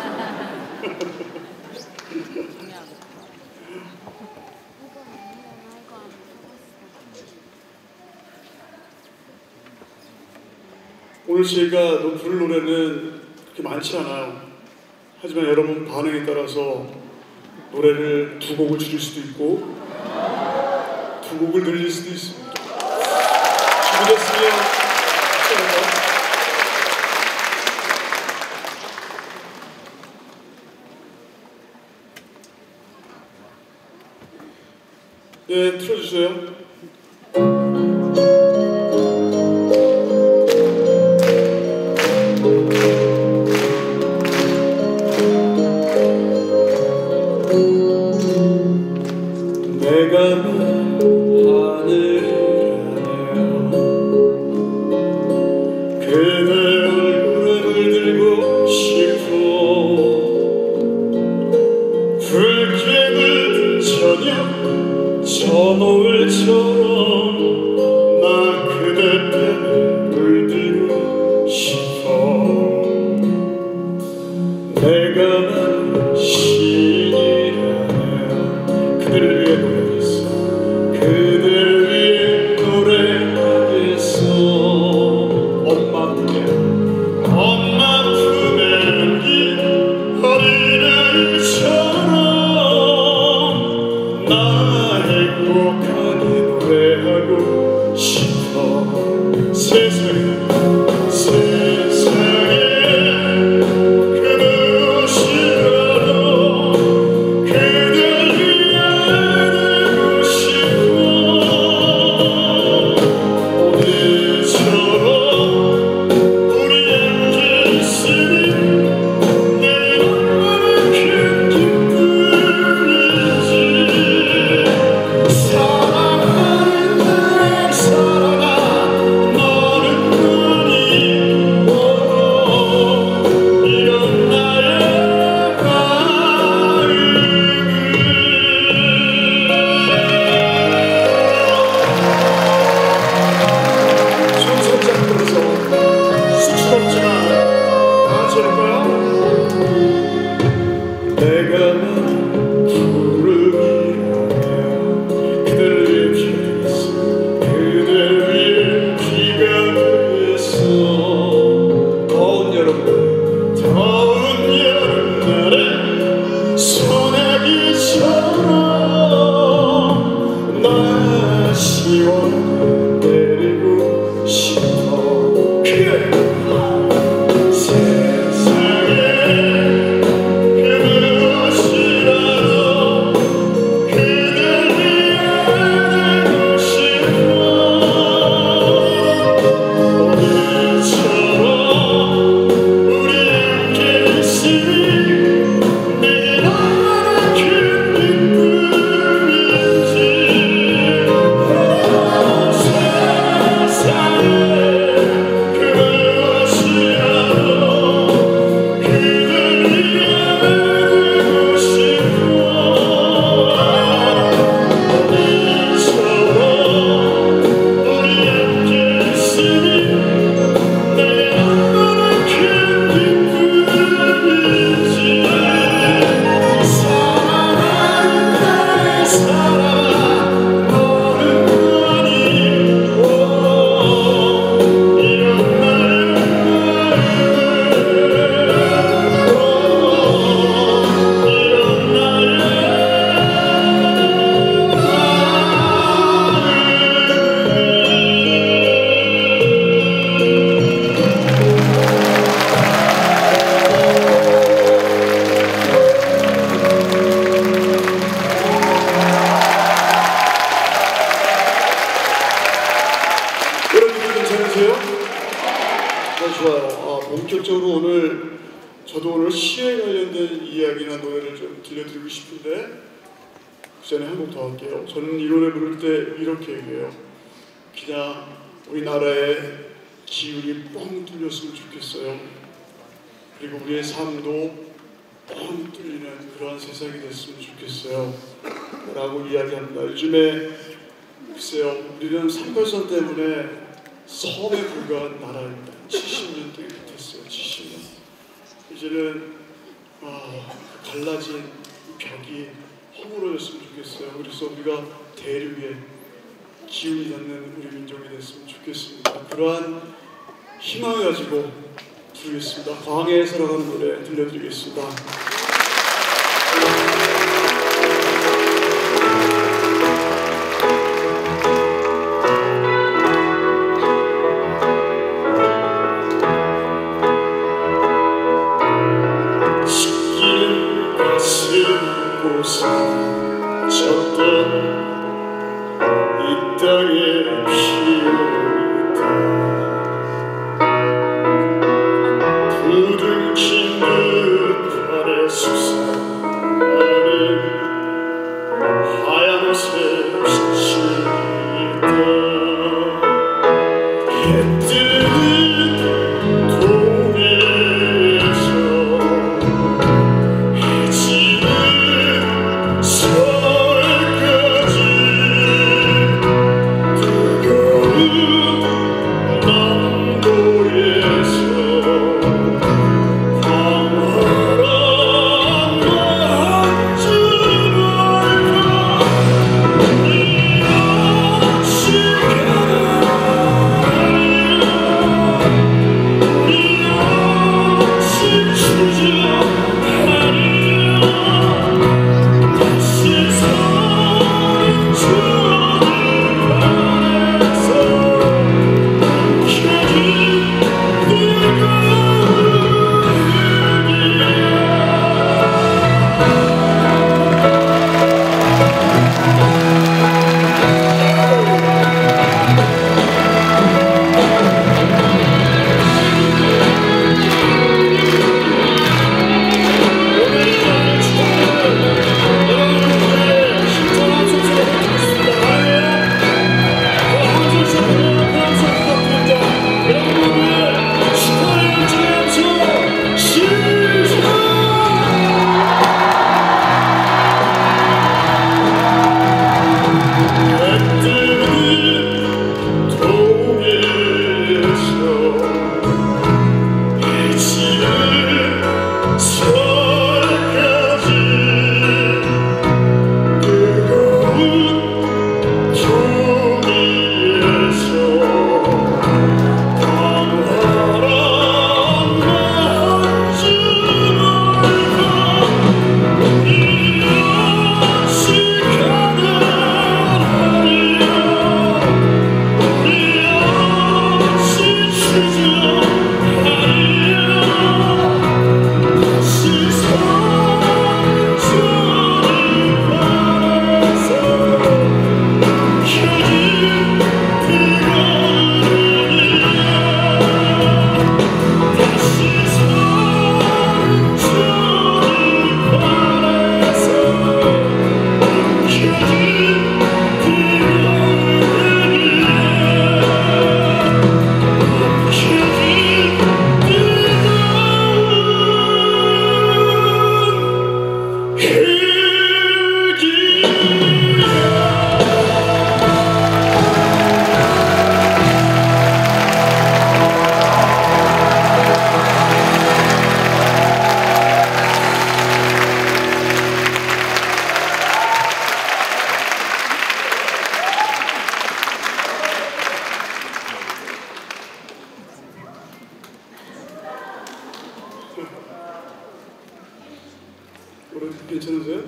오늘 제가 부를 노래는 그렇게 많지 않아요. 하지만 여러분 반응에 따라서 노래를 두 곡을 줄일 수도 있고 두 곡을 늘릴 수도 있습니다. 준비됐으면 네, 틀어주세요. 좋아요. 본격적으로 오늘 저도 오늘 시에 관련된 이야기나 노래를 좀 들려드리고 싶은데 그 전에 한 곡 더 할게요. 저는 이 노래 부를 때 이렇게 얘기해요. 그냥 우리나라의 기운이 뻥 뚫렸으면 좋겠어요. 그리고 우리의 삶도 뻥 뚫리는 그러한 세상이 됐으면 좋겠어요 라고 이야기합니다. 요즘에 글쎄요, 우리는 3.8선 때문에 섬에 불과한 나라입니다. 70년 됐어요. 70년. 이제는 갈라진 벽이 허물어졌으면 좋겠어요. 그래서 우리가 대륙에 기운이 닿는 우리 민족이 됐으면 좋겠습니다. 그러한 희망을 가지고 부르겠습니다. 광야에 살아가는 노래 들려드리겠습니다. 졌던 이 땅에 피어있다 부둥킨 듯 발에 솟아나는 하얀 옷에 빛이 있다 해 뜨는 동해에서 해지는 괜찮으세요?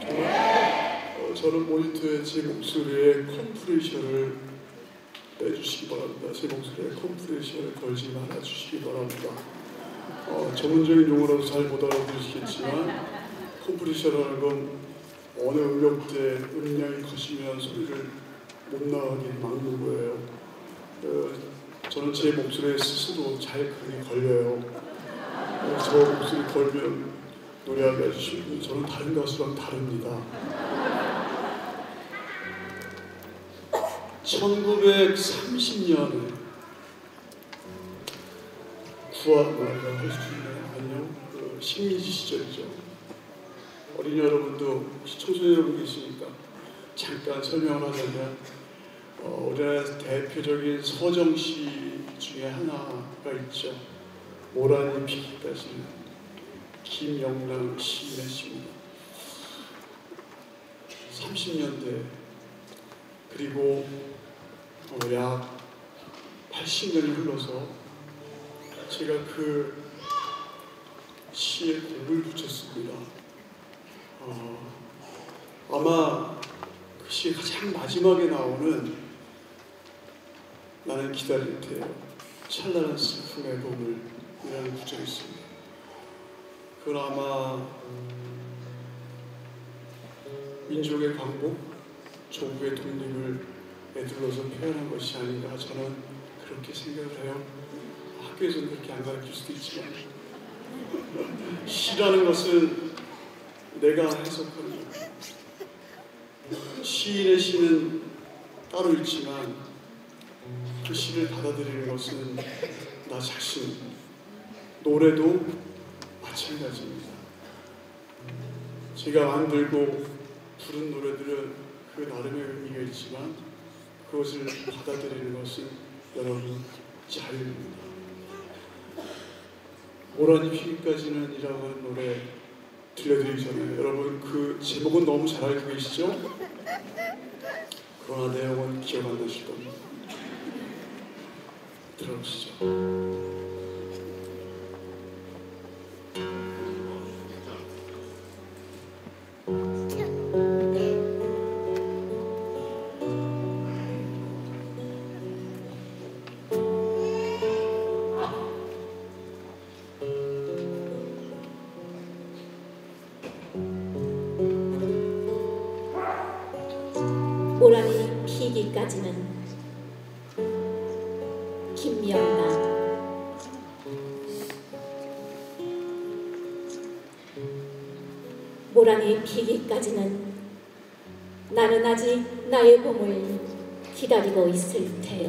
정말? 저는 모니터에 제 목소리에 컴프레셔를 빼주시기 바랍니다. 제 목소리에 컴프레셔를 걸지 말아주시기 바랍니다. 전문적인 용어라도 잘 못 알아들으시겠지만 컴프레셔라는 건 어느 음역대 음량이 커지면 소리를 못 나가게 막는 거예요. 저는 제 목소리에 스스로 잘 그게 걸려요. 저 목소리 걸면 노래하게 해주시면 저는 다른 가수랑 다릅니다. 1930년에 구화말이라고 할 수 있나요? 아니요. 식민지 시절이죠. 어린이 여러분도 혹시 청소년 여러분 계시니까 잠깐 설명을 하자면 우리나라 대표적인 서정시 중에 하나가 있죠. 모란이 피기까지는 김영랑 시인의 시입니다. 30년대 그리고 약 80년이 흘러서 제가 그 시에 곡을 붙였습니다. 아마 그 시의 가장 마지막에 나오는 나는 기다릴 테요 찬란한 슬픔의 봄을 이라는 구절이 있습니다. 그건 아마 민족의 광복, 조국의 독립을 애둘러서 표현한 것이 아닌가 저는 그렇게 생각을 해요. 학교에서는 그렇게 안 가르칠 수도 있지만 시라는 것은 내가 해석하는 거예요. 시인의 시는 따로 있지만 그 시를 받아들이는 것은 나 자신, 노래도 마찬가지입니다. 제가 만들고 부른 노래들은 그 나름의 의미가 있지만 그것을 받아들이는 것은 여러분 자유입니다. 모란이 피기까지는 이라고 하는 노래 들려드리기 전에 여러분 그 제목은 너무 잘 알고 계시죠? 그러나 내용은 기억 안 나실 겁니다. 들어보시죠. 피기까지는 김명란. 모란이 피기까지는 나는 아직 나의 봄을 기다리고 있을 테요.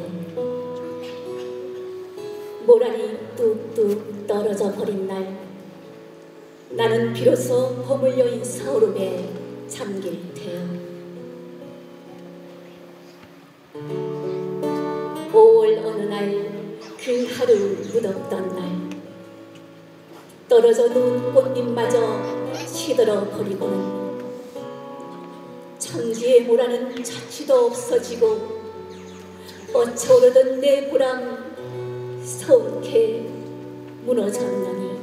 모란이 뚝뚝 떨어져 버린 날 나는 비로소 봄을 여인 서울음에 잠길 테요. 5월 어느 날 그 하루 무덥던 날 떨어져 누운 꽃잎마저 시들어 버리고는 천지의 모라는 자취도 없어지고 뻗쳐오르던 내 보람 서운케 무너졌나니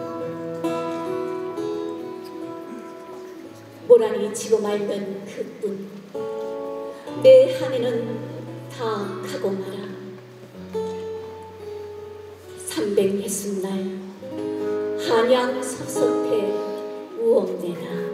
모란이 지고 말던 그뿐 내 한해는 다 가고 말아 360날 한양 섭섭해 우엉대나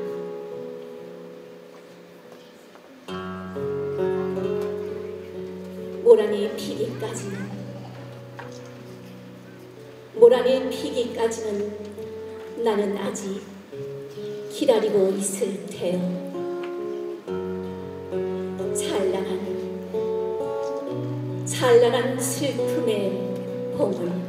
모란이 피기까지는 나는 아직 기다리고 있을 테요. 찬란한 슬픔의 봄을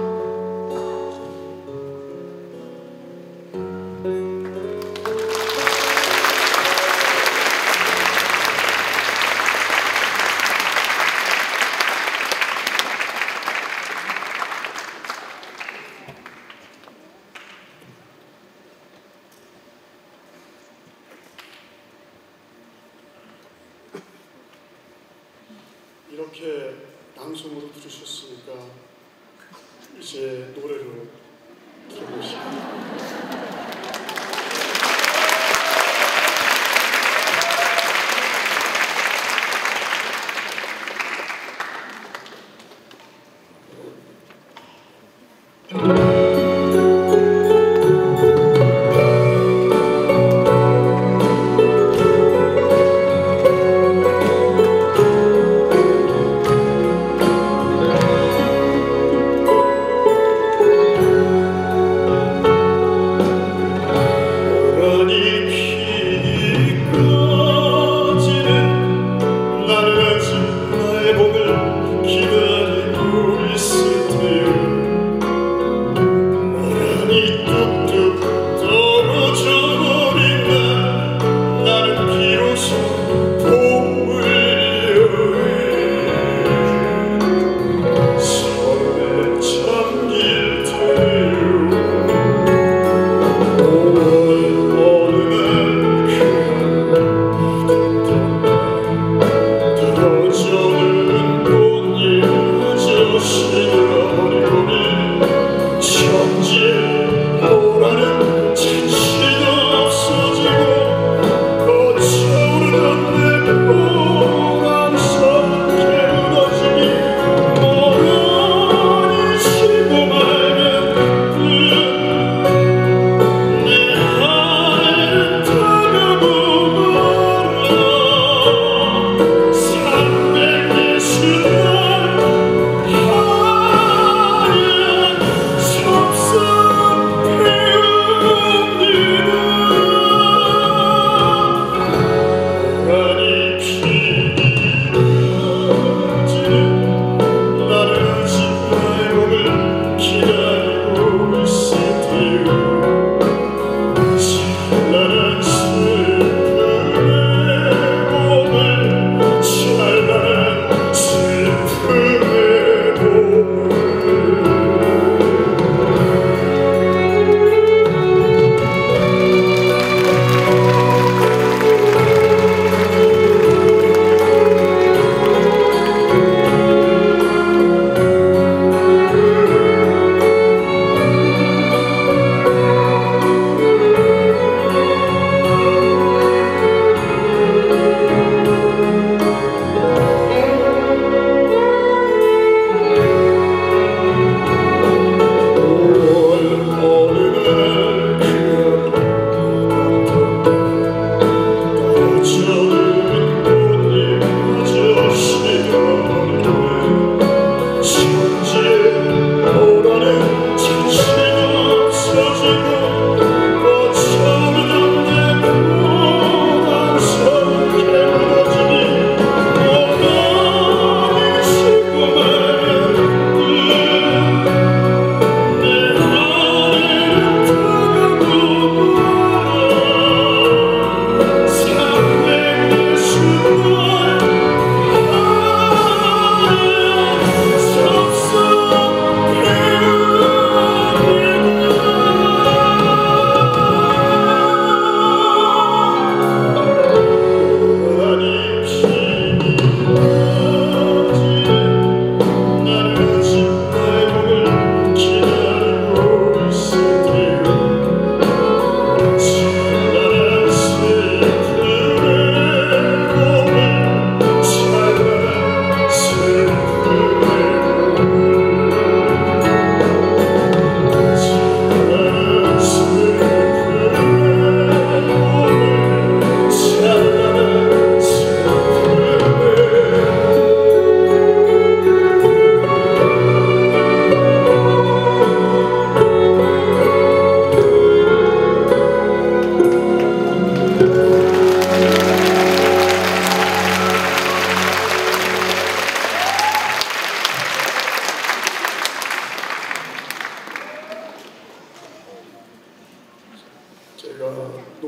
이렇게 낭송으로 들으셨으니까 이제 노래로 들어보시죠. 시들어버리고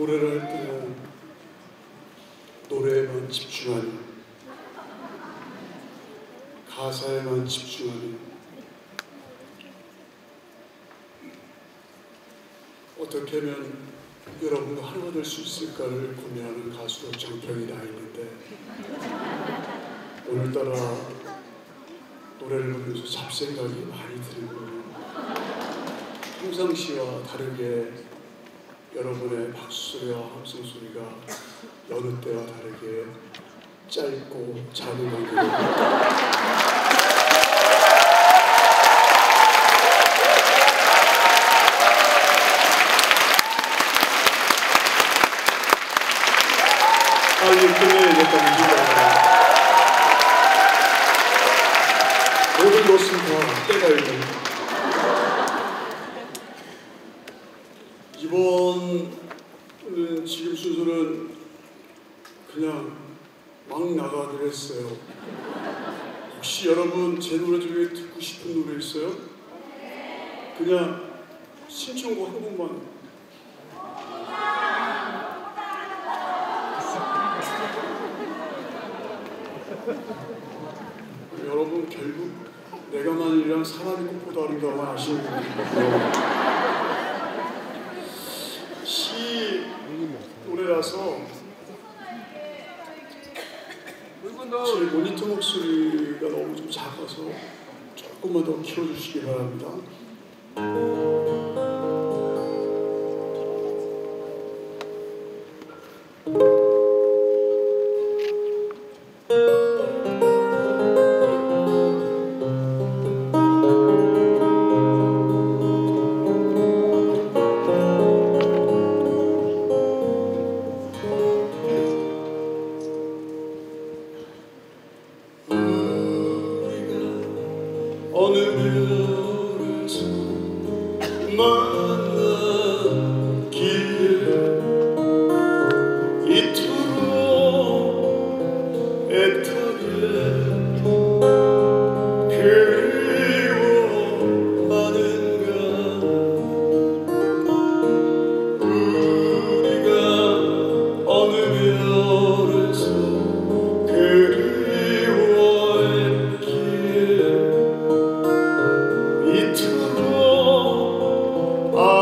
노래를 할 때는 노래에만 집중하는, 가사에만 집중하는, 어떻게 하면 여러분과 하나가 될 수 있을까를 고민하는 가수로 정평이 나 있는데, 오늘따라 노래를 부르면서 잡생각이 많이 드는 거예요. 평상시와 다르게 여러분의 박수소리와 함성 소리가 여느 때와 다르게 짧고 작은 관계로 빨리 끝내야겠다는 모든 것은 다 때가 있는. 이번 지금 순서는 그냥 막 나가기로 했어요. 혹시 여러분 제 노래 중에 듣고 싶은 노래 있어요? 그냥 신청곡 한 곡만. 여러분 결국 내가만이랑 사람이 꽃보다 아름다운 걸 아시는 분이거든요. 시 노래라서 제 모니터 목소리가 너무 좀 작아서 조금만 더 키워주시기 바랍니다. 어느 별에서 만나기에 이토록 애타게 그리워하는가. 우리가 어느 별에서 그리워했기에 이토록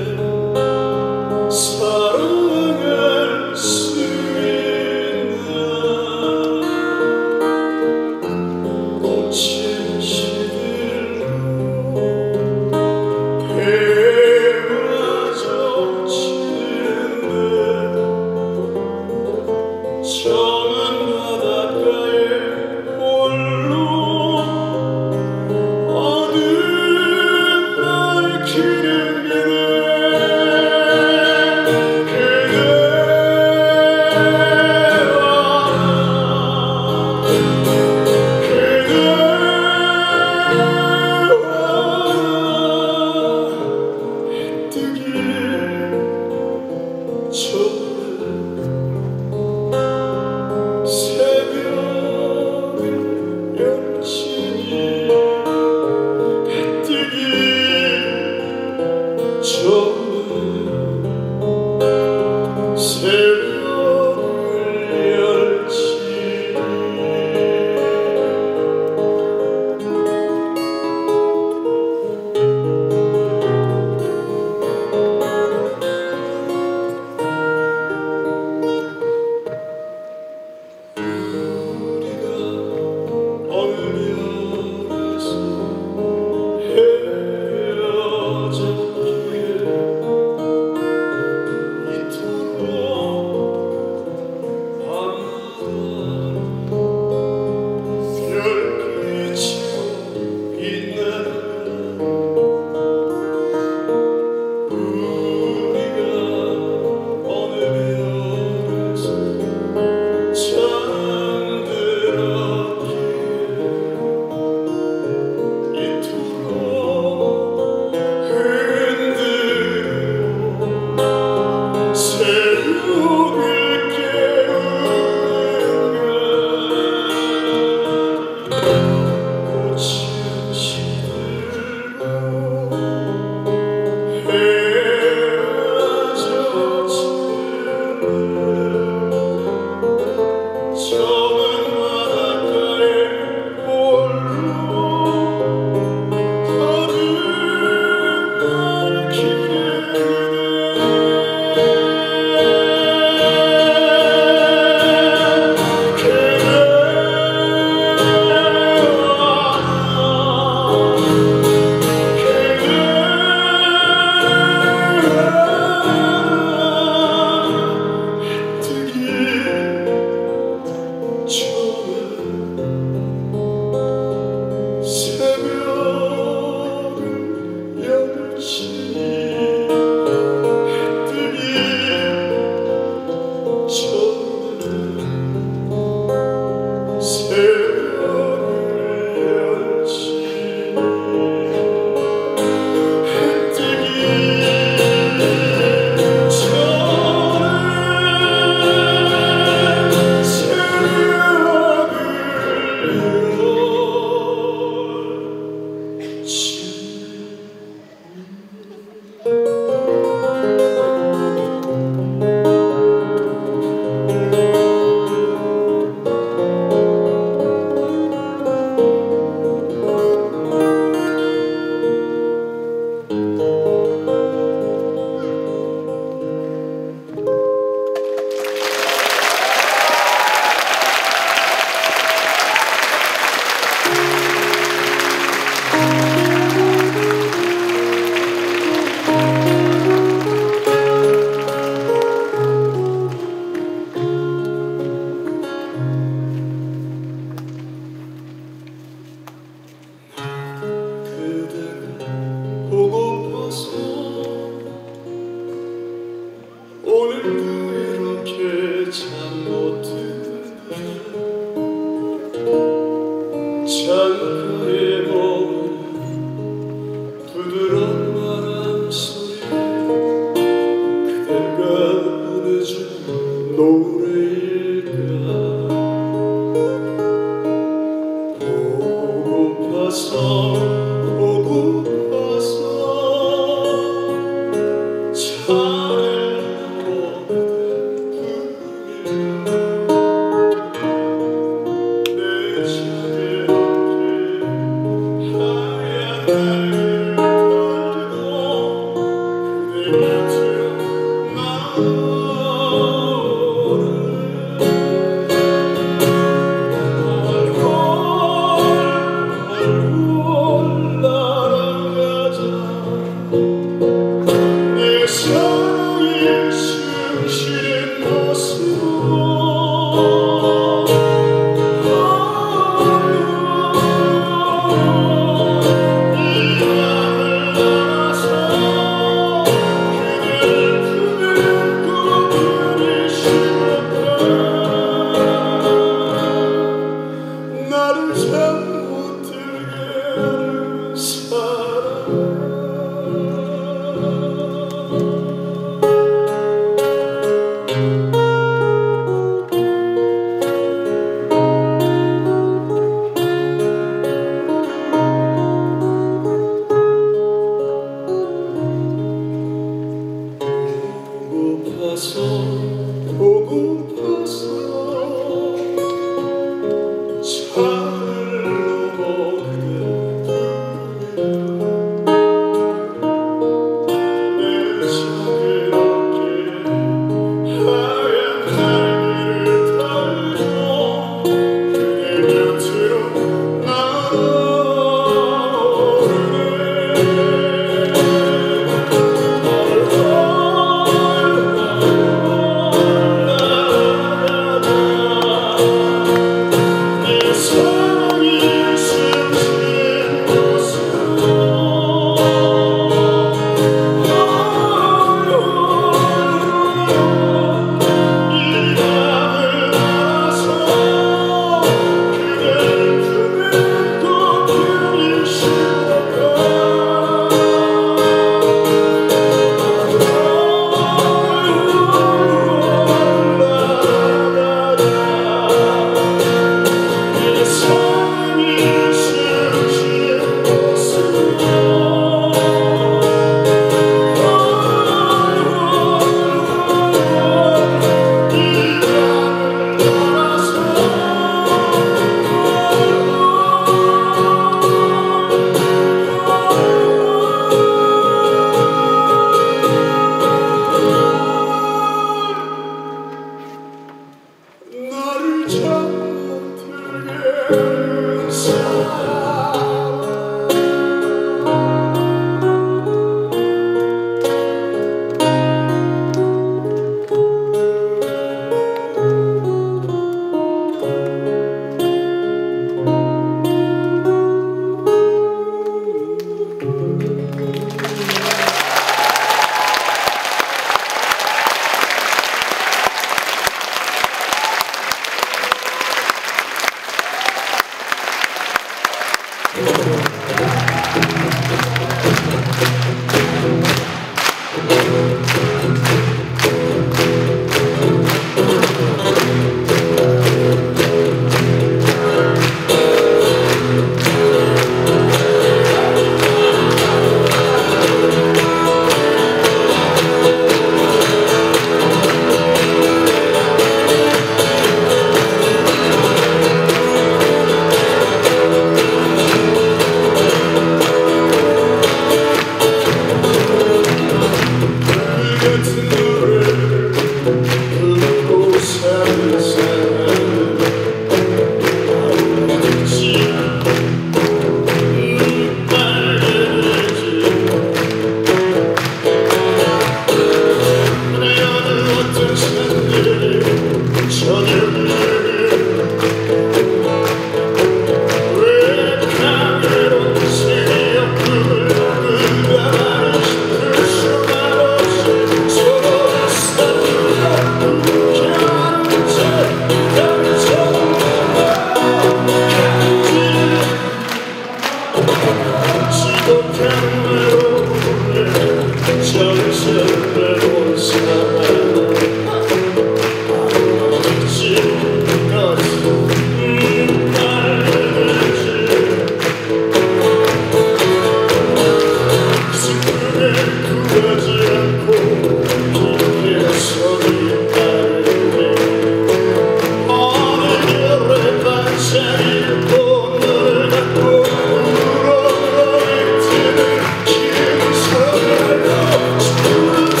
Thank you.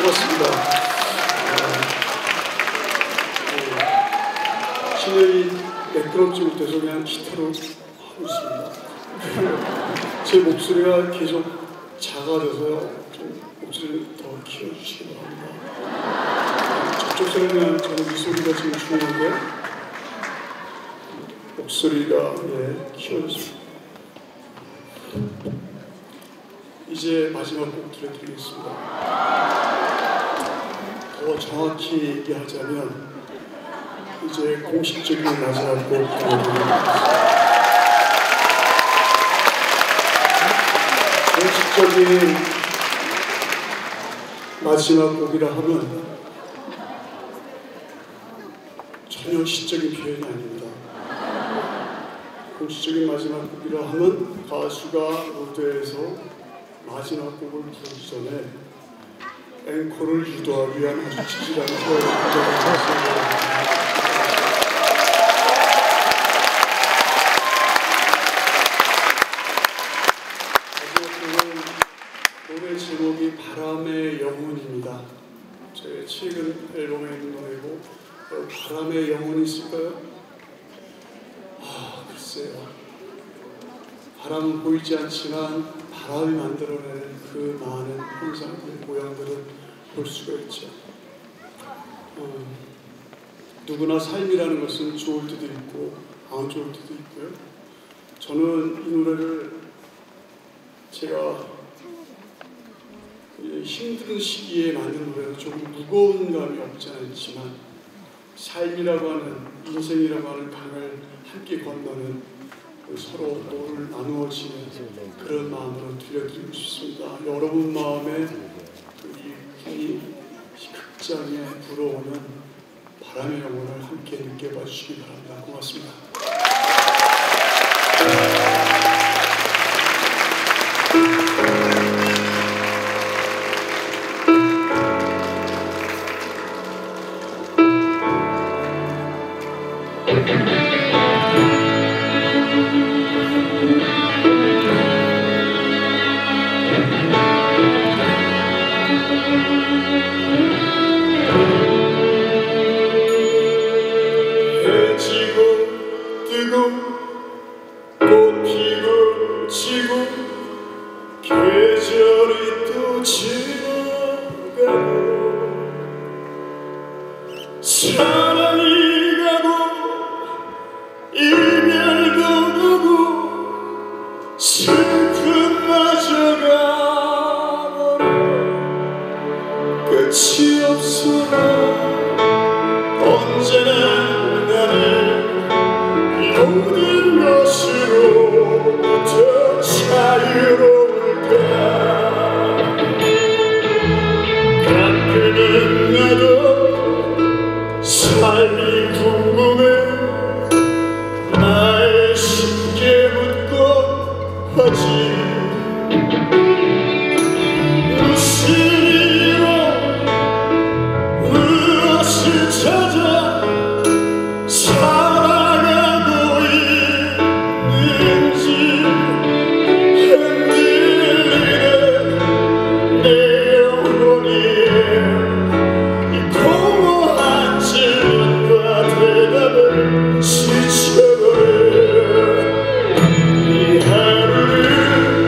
고맙습니다. 진행이 매끄럽지 못해서 그냥 기타로 하고 있습니다. 제 목소리가 계속 작아져서요. 좀 목소리를 더 키워주시기 바랍니다. 저쪽 소리는 저는 이 소리가 지금 중요한데 목소리가 키워졌습니다. 이제 마지막 곡 들려드리겠습니다. 더 정확히 얘기하자면 이제 공식적인 마지막 곡 들려드리겠습니다. 공식적인 마지막 곡이라 하면 전혀 시적인 표현이 아닙니다. 공식적인 마지막 곡이라 하면 가수가 무대에서 마지막 곡을 부르기 전에 앵콜을 유도하기 위한 아주 치질한 표현을 가져가겠습니다. 노래 제목이 바람의 영혼입니다. 제 최근 앨범에 있는 노래고 바람의 영혼이 있을까요? 글쎄요. 바람은 보이지 않지만 바람이 만들어내는 그 많은 현상들, 모양들을 볼 수가 있죠. 누구나 삶이라는 것은 좋을 때도 있고 안 좋을 때도 있고요. 저는 이 노래를 제가 힘든 시기에 만든 노래는 조금 무거운 감이 없지 않지만 삶이라고 하는, 인생이라고 하는 강을 함께 건너는 서로 노를 나누어지는 그런 마음으로 들려드리고 싶습니다. 여러분 마음에 이 극장에 불어오는 바람의 영혼을 함께 느껴봐 주시기 바랍니다. 고맙습니다. 지쳐버려 이 하루를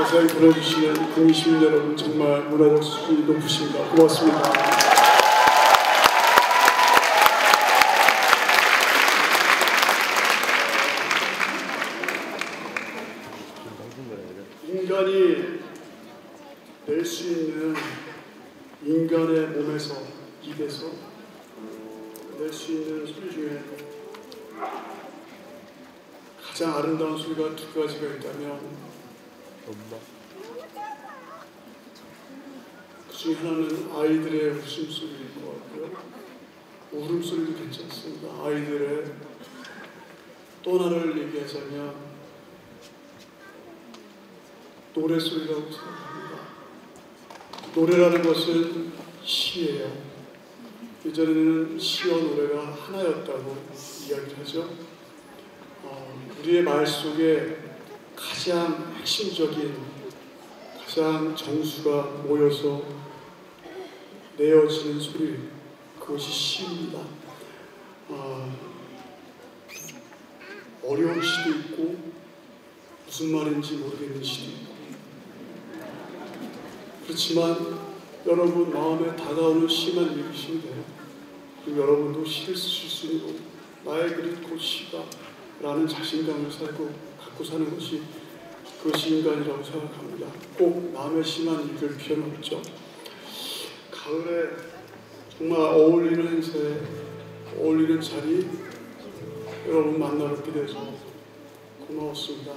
감사히 불러주시는 국민 시민 여러분 정말 문화적 수준이 높으십니다. 고맙습니다. 인간이 낼 수 있는 인간의 몸에서 입에서 낼 수 있는 소리 중에 가장 아름다운 소리가 두 가지가 있다면 그 중에 하나는 아이들의 웃음소리일 것 같고요. 울음소리도 괜찮습니다. 아이들의 또 하나를 얘기하자면 노래소리라고 생각합니다. 노래라는 것은 시예요. 예전에는 시와 노래가 하나였다고 이야기를 하죠. 우리의 말 속에 가장 핵심적인, 가장 정수가 모여서 내어지는 소리, 그것이 시입니다. 어려운 시도 있고 무슨 말인지 모르겠는 시도 있고, 그렇지만 여러분 마음에 다가오는 시만 읽으시면 돼요. 그리고 여러분도 시를 쓰실 수 있는 나의 그릇 곧 시다 라는 자신감을 갖고 사는 것이 그것이 인간이라고 생각합니다. 꼭 남의 시만 읽을 필요는 없죠. 가을에 정말 어울리는 행사에 어울리는 자리 여러분 만나 뵙게 돼서 고마웠습니다.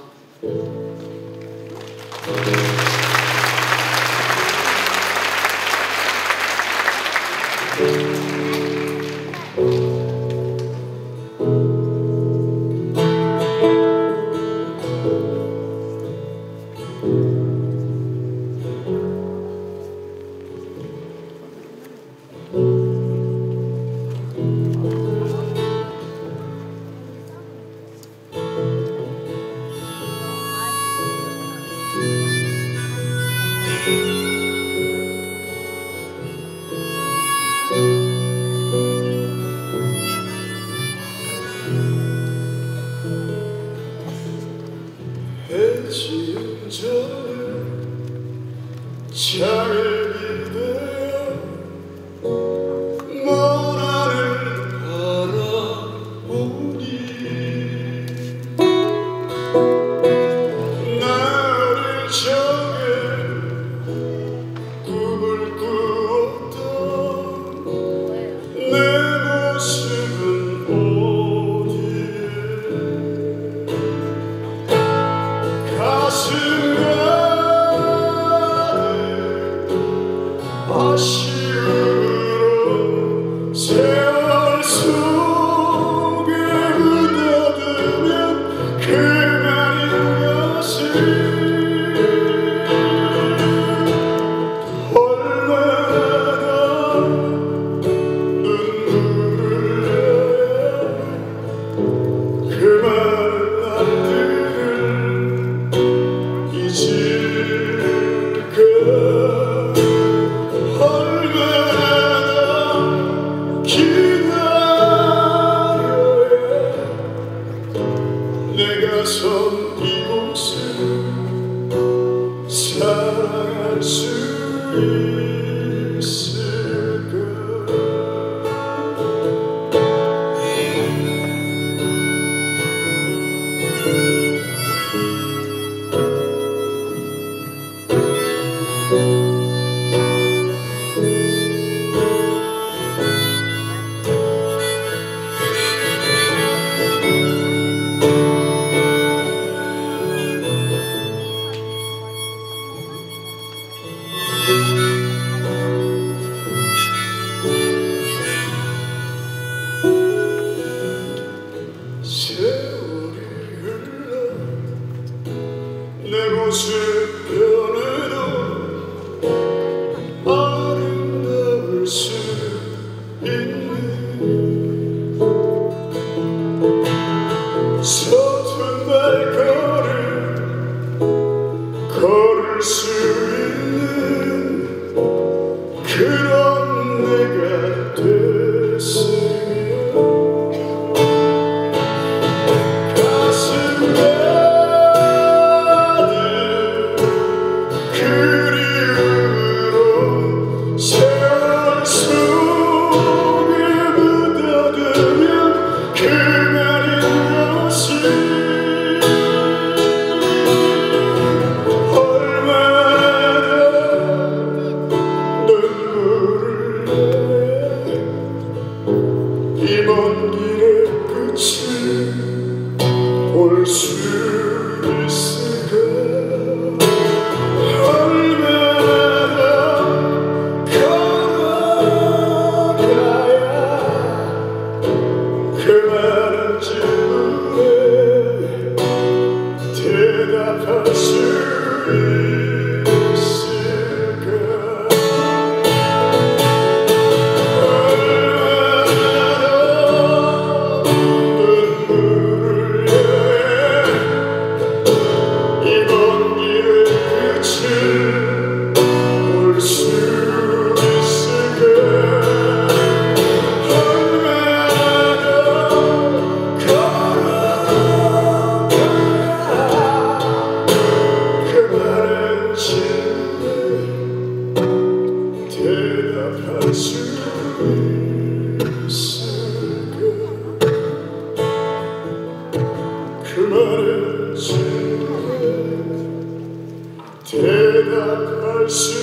대답할 수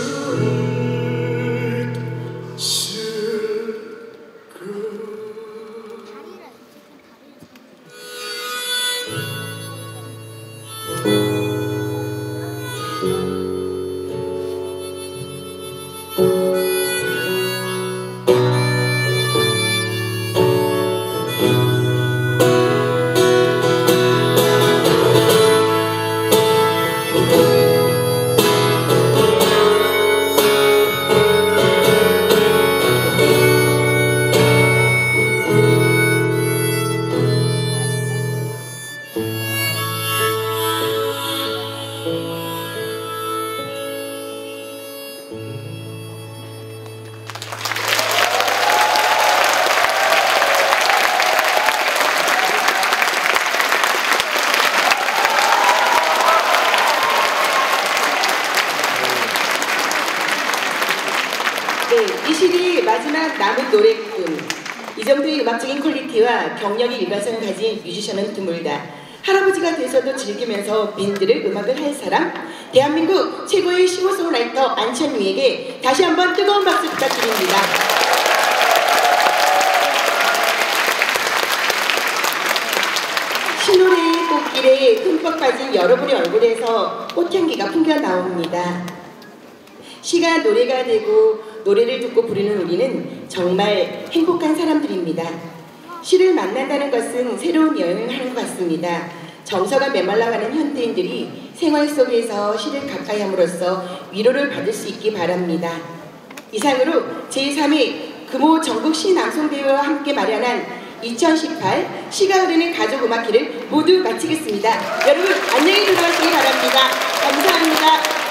이 시대의 마지막 남은 노래꾼. 이 정도의 음악적인 퀄리티와 경력의 일관성을 가진 뮤지션은 드물다. 할아버지가 돼서도 즐기면서 밴드를 음악을 할 사람, 대한민국 최고의 싱어송라이터 안천미에게 다시 한번 뜨거운 박수 부탁드립니다. 신노래의 꽃길에 흠뻑 빠진 여러분의 얼굴에서 꽃향기가 풍겨 나옵니다. 시가 노래가 되고 노래를 듣고 부르는 우리는 정말 행복한 사람들입니다. 시를 만난다는 것은 새로운 여행을 하는 것 같습니다. 정서가 메말라가는 현대인들이 생활 속에서 시를 가까이 함으로써 위로를 받을 수 있기 바랍니다. 이상으로 제3회 금호 전국 시낭송대회와 함께 마련한 2018 시가 흐르는 가족음악회를 모두 마치겠습니다. 여러분 안녕히 들어가시기 바랍니다. 감사합니다.